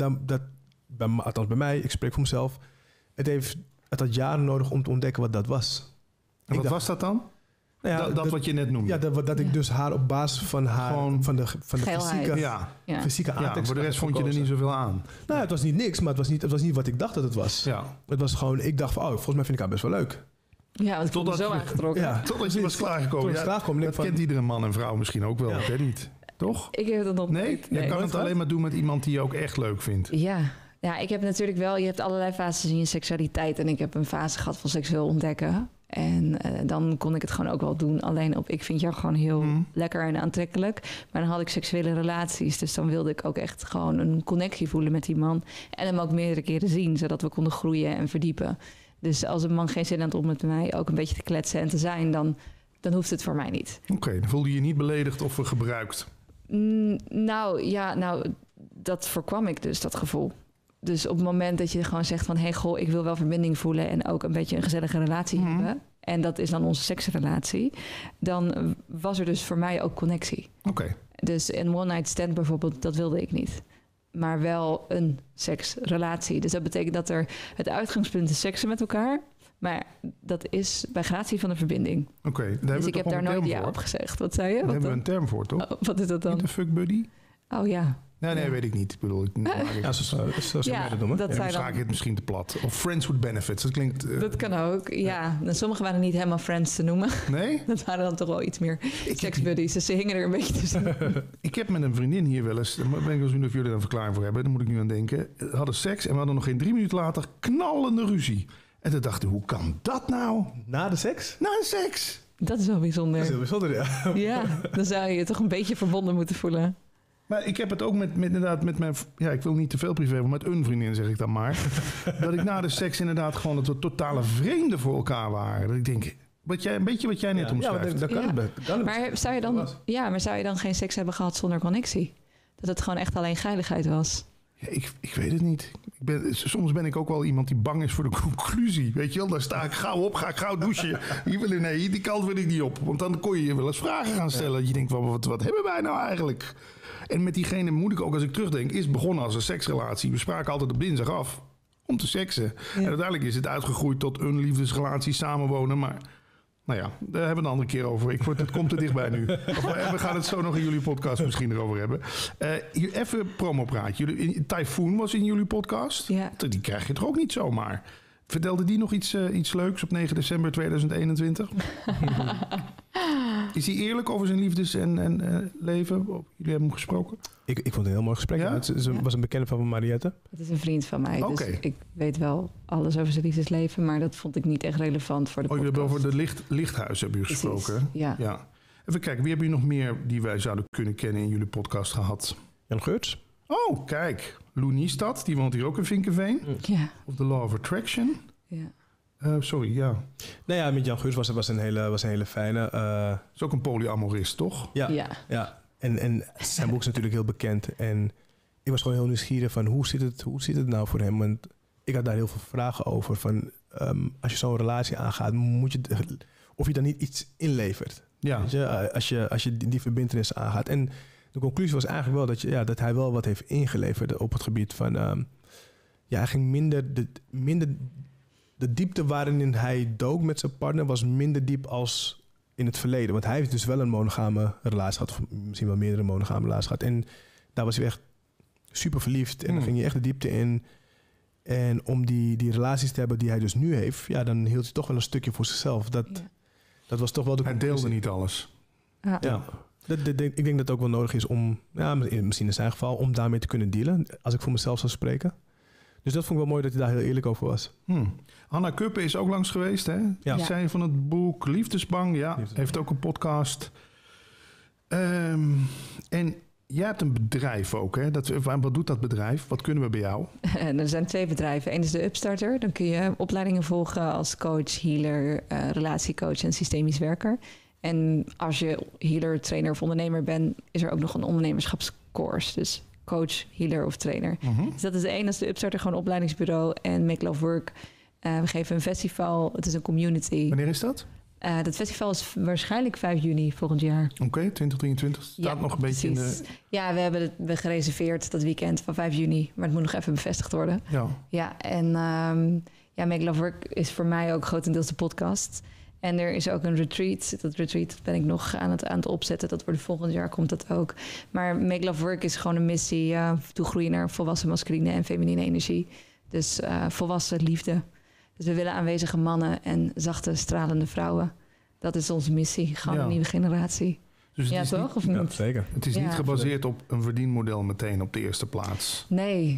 althans bij mij, ik spreek voor mezelf. Het had jaren nodig om te ontdekken wat dat was. En wat was dat dan? Nou ja, dat wat je net noemde. Ja, dat ik dus haar op basis van haar gewoon van de fysieke aantekst. Voor de rest vond je er niet zoveel aan. Nou, het was niet niks, maar het was niet wat ik dacht dat het was. Ja. Het was gewoon, ik dacht van, volgens mij vind ik haar best wel leuk. Ja, want ik vond zo aangetrokken. Ja, totdat je was klaargekomen. Dat kent iedere man en vrouw misschien ook wel, ik weet niet. Toch? Ik heb dat nog niet. Je kan het alleen maar doen met iemand die je ook echt leuk vindt. Ja, ik heb natuurlijk wel, je hebt allerlei fases in je seksualiteit. En ik heb een fase gehad van seksueel ontdekken. En dan kon ik het gewoon ook wel doen. Alleen ik vind jou gewoon heel lekker en aantrekkelijk. Maar dan had ik seksuele relaties. Dus dan wilde ik ook echt gewoon een connectie voelen met die man. En hem ook meerdere keren zien. Zodat we konden groeien en verdiepen. Dus als een man geen zin had om met mij ook een beetje te kletsen en te zijn, dan hoeft het voor mij niet. Oké, dan voelde je je niet beledigd of gebruikt? Nou, dat voorkwam ik dus, dat gevoel. Dus op het moment dat je gewoon zegt van, ik wil wel verbinding voelen en ook een beetje een gezellige relatie hebben. En dat is dan onze seksrelatie. Dan was er dus voor mij ook connectie. Oké. Dus een one night stand bijvoorbeeld, dat wilde ik niet. Maar wel een seksrelatie. Dus dat betekent dat het uitgangspunt is seksen met elkaar. Maar dat is bij gratie van de verbinding. Oké. Dus ik heb daar nooit ja op gezegd. Wat zei je? Daar hebben we een term voor, toch? Wat is dat dan? Niet een fuck buddy? Oh ja. Nee, weet ik niet. Ik bedoel, Zoals jij dat noemen. Dat dan sla ik het misschien te plat. Of friends with benefits. Dat klinkt... Dat kan ook, ja. Sommigen waren niet helemaal friends te noemen. Nee? Dat waren dan toch wel iets meer seksbuddies. Dus ze hingen er een beetje tussen. Ik heb met een vriendin hier wel eens... Daar ben ik wel zien of jullie er een verklaring voor hebben. Daar moet ik nu aan denken. We hadden seks en we hadden nog geen 3 minuten later knallende ruzie. En toen dachten we, hoe kan dat nou? Na de seks? Na de seks. Dat is wel bijzonder. Dat is heel bijzonder, ja. Ja, dan zou je je toch een beetje verbonden moeten voelen. Maar ik heb het ook met mijn... Ja, ik wil niet te veel privé, maar met een vriendin zeg ik dan maar. Dat ik na de seks inderdaad gewoon het totale vreemden voor elkaar waren. Dat ik denk, een beetje wat jij net omschrijft. Ja, dat kan het. Maar zou je dan geen seks hebben gehad zonder connectie? Dat het gewoon echt alleen geiligheid was? Ja, ik weet het niet. Soms ben ik ook wel iemand die bang is voor de conclusie. Weet je wel, daar sta ik gauw op, ga ik gauw douchen. Die kant wil ik niet op. Want dan kon je je wel eens vragen gaan stellen. Dat je denkt, wat hebben wij nou eigenlijk? En met diegene moet ik ook, als ik terugdenk, is begonnen als een seksrelatie. We spraken altijd op dinsdag af om te seksen. Ja. En uiteindelijk is het uitgegroeid tot een liefdesrelatie, samenwonen. Maar nou ja, daar hebben we een andere keer over. Het komt er dichtbij nu. We gaan het zo nog in jullie podcast misschien erover hebben. Hier even promopraatje. Typhoon was in jullie podcast. Ja. Die krijg je toch ook niet zomaar. Vertelde die nog iets leuks op 9 december 2021? Is hij eerlijk over zijn liefdes en leven? Jullie hebben hem gesproken? Ik vond het een heel mooi gesprek. Ja? Het was een bekende van Mariette. Het is een vriend van mij. Okay. Dus ik weet wel alles over zijn liefdesleven. Maar dat vond ik niet echt relevant voor de podcast. Jullie hebben over de lichthuis hebben jullie gesproken. Ja. Even kijken, wie hebben jullie nog meer die wij zouden kunnen kennen in jullie podcast gehad? Jan Geurts. Oh, kijk. Lou Niestad, die woont hier ook in Vinkenveen. Ja. Of The Law of Attraction. Ja. Sorry, ja. Nou ja, met Jan Geurts was een hele fijne... Is ook een polyamorist, toch? Ja. En zijn boek is natuurlijk heel bekend. En ik was gewoon heel nieuwsgierig van hoe zit het nou voor hem? Want ik had daar heel veel vragen over. Van, als je zo'n relatie aangaat, of je dan niet iets inlevert. Ja. Weet je, als je die verbintenis aangaat. En de conclusie was eigenlijk wel dat hij wel wat heeft ingeleverd op het gebied van... hij ging minder de diepte waarin hij dook met zijn partner was minder diep als in het verleden. Want hij heeft dus wel een monogame relatie gehad. Of misschien wel meerdere monogame relaties gehad. En daar was hij echt super verliefd. En dan ging hij echt de diepte in. En om die relaties te hebben die hij dus nu heeft... dan hield hij toch wel een stukje voor zichzelf. Dat was toch wel de conclusie. Hij deelde niet alles. Ja. Ik denk dat het ook wel nodig is om... misschien in zijn geval, om daarmee te kunnen dealen. Als ik voor mezelf zou spreken. Dus dat vond ik wel mooi dat hij daar heel eerlijk over was. Hanna Kuppen is ook langs geweest, hè? Ja. Die zei van het boek Liefdesbang. Ja, heeft ook een podcast. En jij hebt een bedrijf ook, hè? Wat doet dat bedrijf? Wat kunnen we bij jou? Er zijn 2 bedrijven. Eén is de Upstarter. Dan kun je opleidingen volgen als coach, healer, relatiecoach en systemisch werker. En als je healer, trainer of ondernemer bent... is er ook nog een ondernemerschapscourse. Dus coach, healer of trainer. Dus dat is de ene, als de Upstarter, gewoon een opleidingsbureau. En Make Love Work. We geven een festival. Het is een community. Wanneer is dat? Dat festival is waarschijnlijk 5 juni volgend jaar. Oké, 2023. Staat nog een beetje in de... Ja, we hebben het gereserveerd dat weekend van 5 juni. Maar het moet nog even bevestigd worden. Ja, en Make Love Work is voor mij ook grotendeels de podcast. En er is ook een retreat. Dat retreat ben ik nog aan het opzetten. Dat wordt volgend jaar, komt dat ook. Maar Make Love Work is gewoon een missie... toegroeien naar volwassen masculine en feminine energie. Dus volwassen liefde. Dus we willen aanwezige mannen en zachte, stralende vrouwen. Dat is onze missie. Gewoon een nieuwe generatie. Dus ja, toch? Niet, of niet? Ja, zeker. Het is niet gebaseerd op een verdienmodel meteen op de eerste plaats. Nee,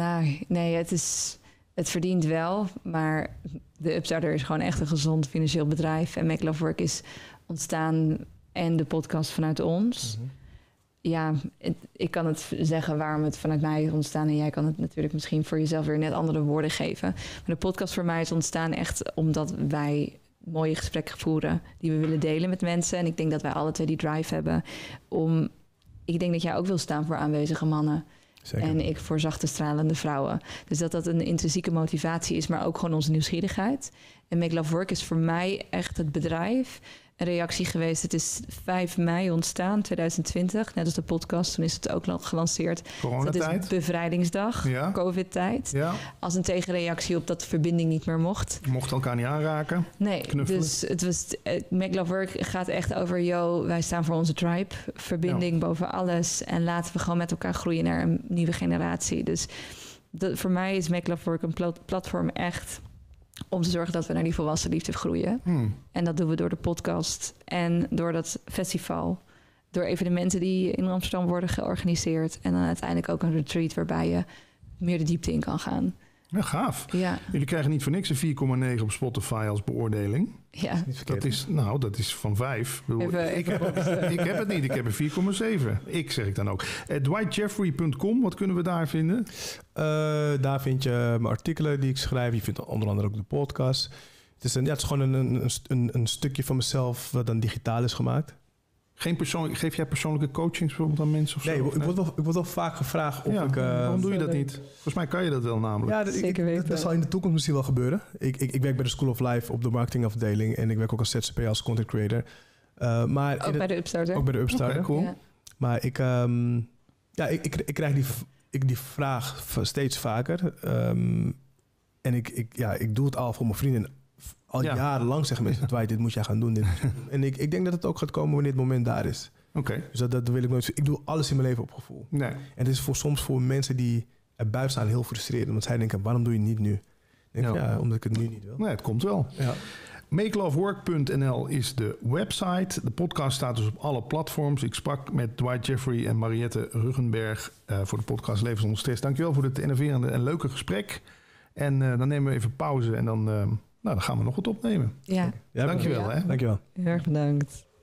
het verdient wel. Maar de Upstarter is gewoon echt een gezond financieel bedrijf. En Make Love Work is ontstaan en de podcast vanuit ons. Ja, ik kan het zeggen waarom het vanuit mij is ontstaan. En jij kan het natuurlijk misschien voor jezelf weer net andere woorden geven. Maar de podcast voor mij is ontstaan echt omdat wij mooie gesprekken voeren die we willen delen met mensen. En ik denk dat wij alle 2 die drive hebben om... Ik denk dat jij ook wil staan voor aanwezige mannen. Zeker. En ik voor zachte, stralende vrouwen. Dus dat een intrinsieke motivatie is, maar ook gewoon onze nieuwsgierigheid. En Make Love Work is voor mij echt het bedrijf een reactie geweest. Het is 5 mei ontstaan, 2020. Net als de podcast, toen is het ook nog gelanceerd. Coronatijd. Dat is bevrijdingsdag, Ja. COVID-tijd. Ja, Als een tegenreactie op dat de verbinding niet meer mocht. mocht elkaar niet aanraken. Nee, Knuffelen. dus het was Make Love Work gaat echt over... wij staan voor onze tribe, verbinding boven alles... en laten we gewoon met elkaar groeien naar een nieuwe generatie. Dus voor mij is Make Love Work een platform echt... om te zorgen dat we naar die volwassen liefde groeien. En dat doen we door de podcast en door dat festival... door evenementen die in Amsterdam worden georganiseerd... en dan uiteindelijk ook een retreat waarbij je meer de diepte in kan gaan. Ja, gaaf. Ja, Jullie krijgen niet voor niks een 4,9 op Spotify als beoordeling. ja. Niet verkeerd. Dat is van 5. Even- Ik heb het niet. Ik heb een 4,7. Ik zeg ik dan ook. DwightJeffrey.com, wat kunnen we daar vinden? Daar vind je mijn artikelen die ik schrijf. Je vindt onder andere ook de podcast. Het is gewoon een stukje van mezelf wat dan digitaal is gemaakt. Geef jij persoonlijke coachings bijvoorbeeld aan mensen? Of Nee, zo? ik word wel vaak gevraagd of Ja, ik... waarom doe je dat Leuk. niet? Volgens mij kan je dat wel namelijk. Ja, Zeker weten. Dat zal in de toekomst misschien wel gebeuren. Ik werk bij de School of Life op de marketingafdeling en ik werk ook als ZZP als content creator. Maar Ook bij de Upstarter. ook bij de Upstarter. Oké, cool. Ja. Maar ik krijg die vraag steeds vaker. En ik doe het al voor mijn vrienden. Al Ja. jarenlang zeggen mensen, Dwight, dit moet jij gaan doen. Dit. En ik denk dat het ook gaat komen wanneer het moment daar is. Oké. Dus dat wil ik nooit. Ik doe alles in mijn leven op gevoel. Nee. En het is soms voor mensen die erbij staan heel frustrerend. Want zij denken, waarom doe je het niet nu? Ik denk, Ja. omdat ik het nu niet wil. Nee, het komt wel. Ja. MakeLoveWork.nl is de website. De podcast staat dus op alle platforms. Ik sprak met Dwight Jeffrey en Mariette Ruggenberg voor de podcast Leven zonder Stress. Dankjewel voor dit enerverende en leuke gesprek. En dan nemen we even pauze en dan gaan we nog wat opnemen. Ja, Ja, Dankjewel. Ja. Hè? Dankjewel. heel erg bedankt.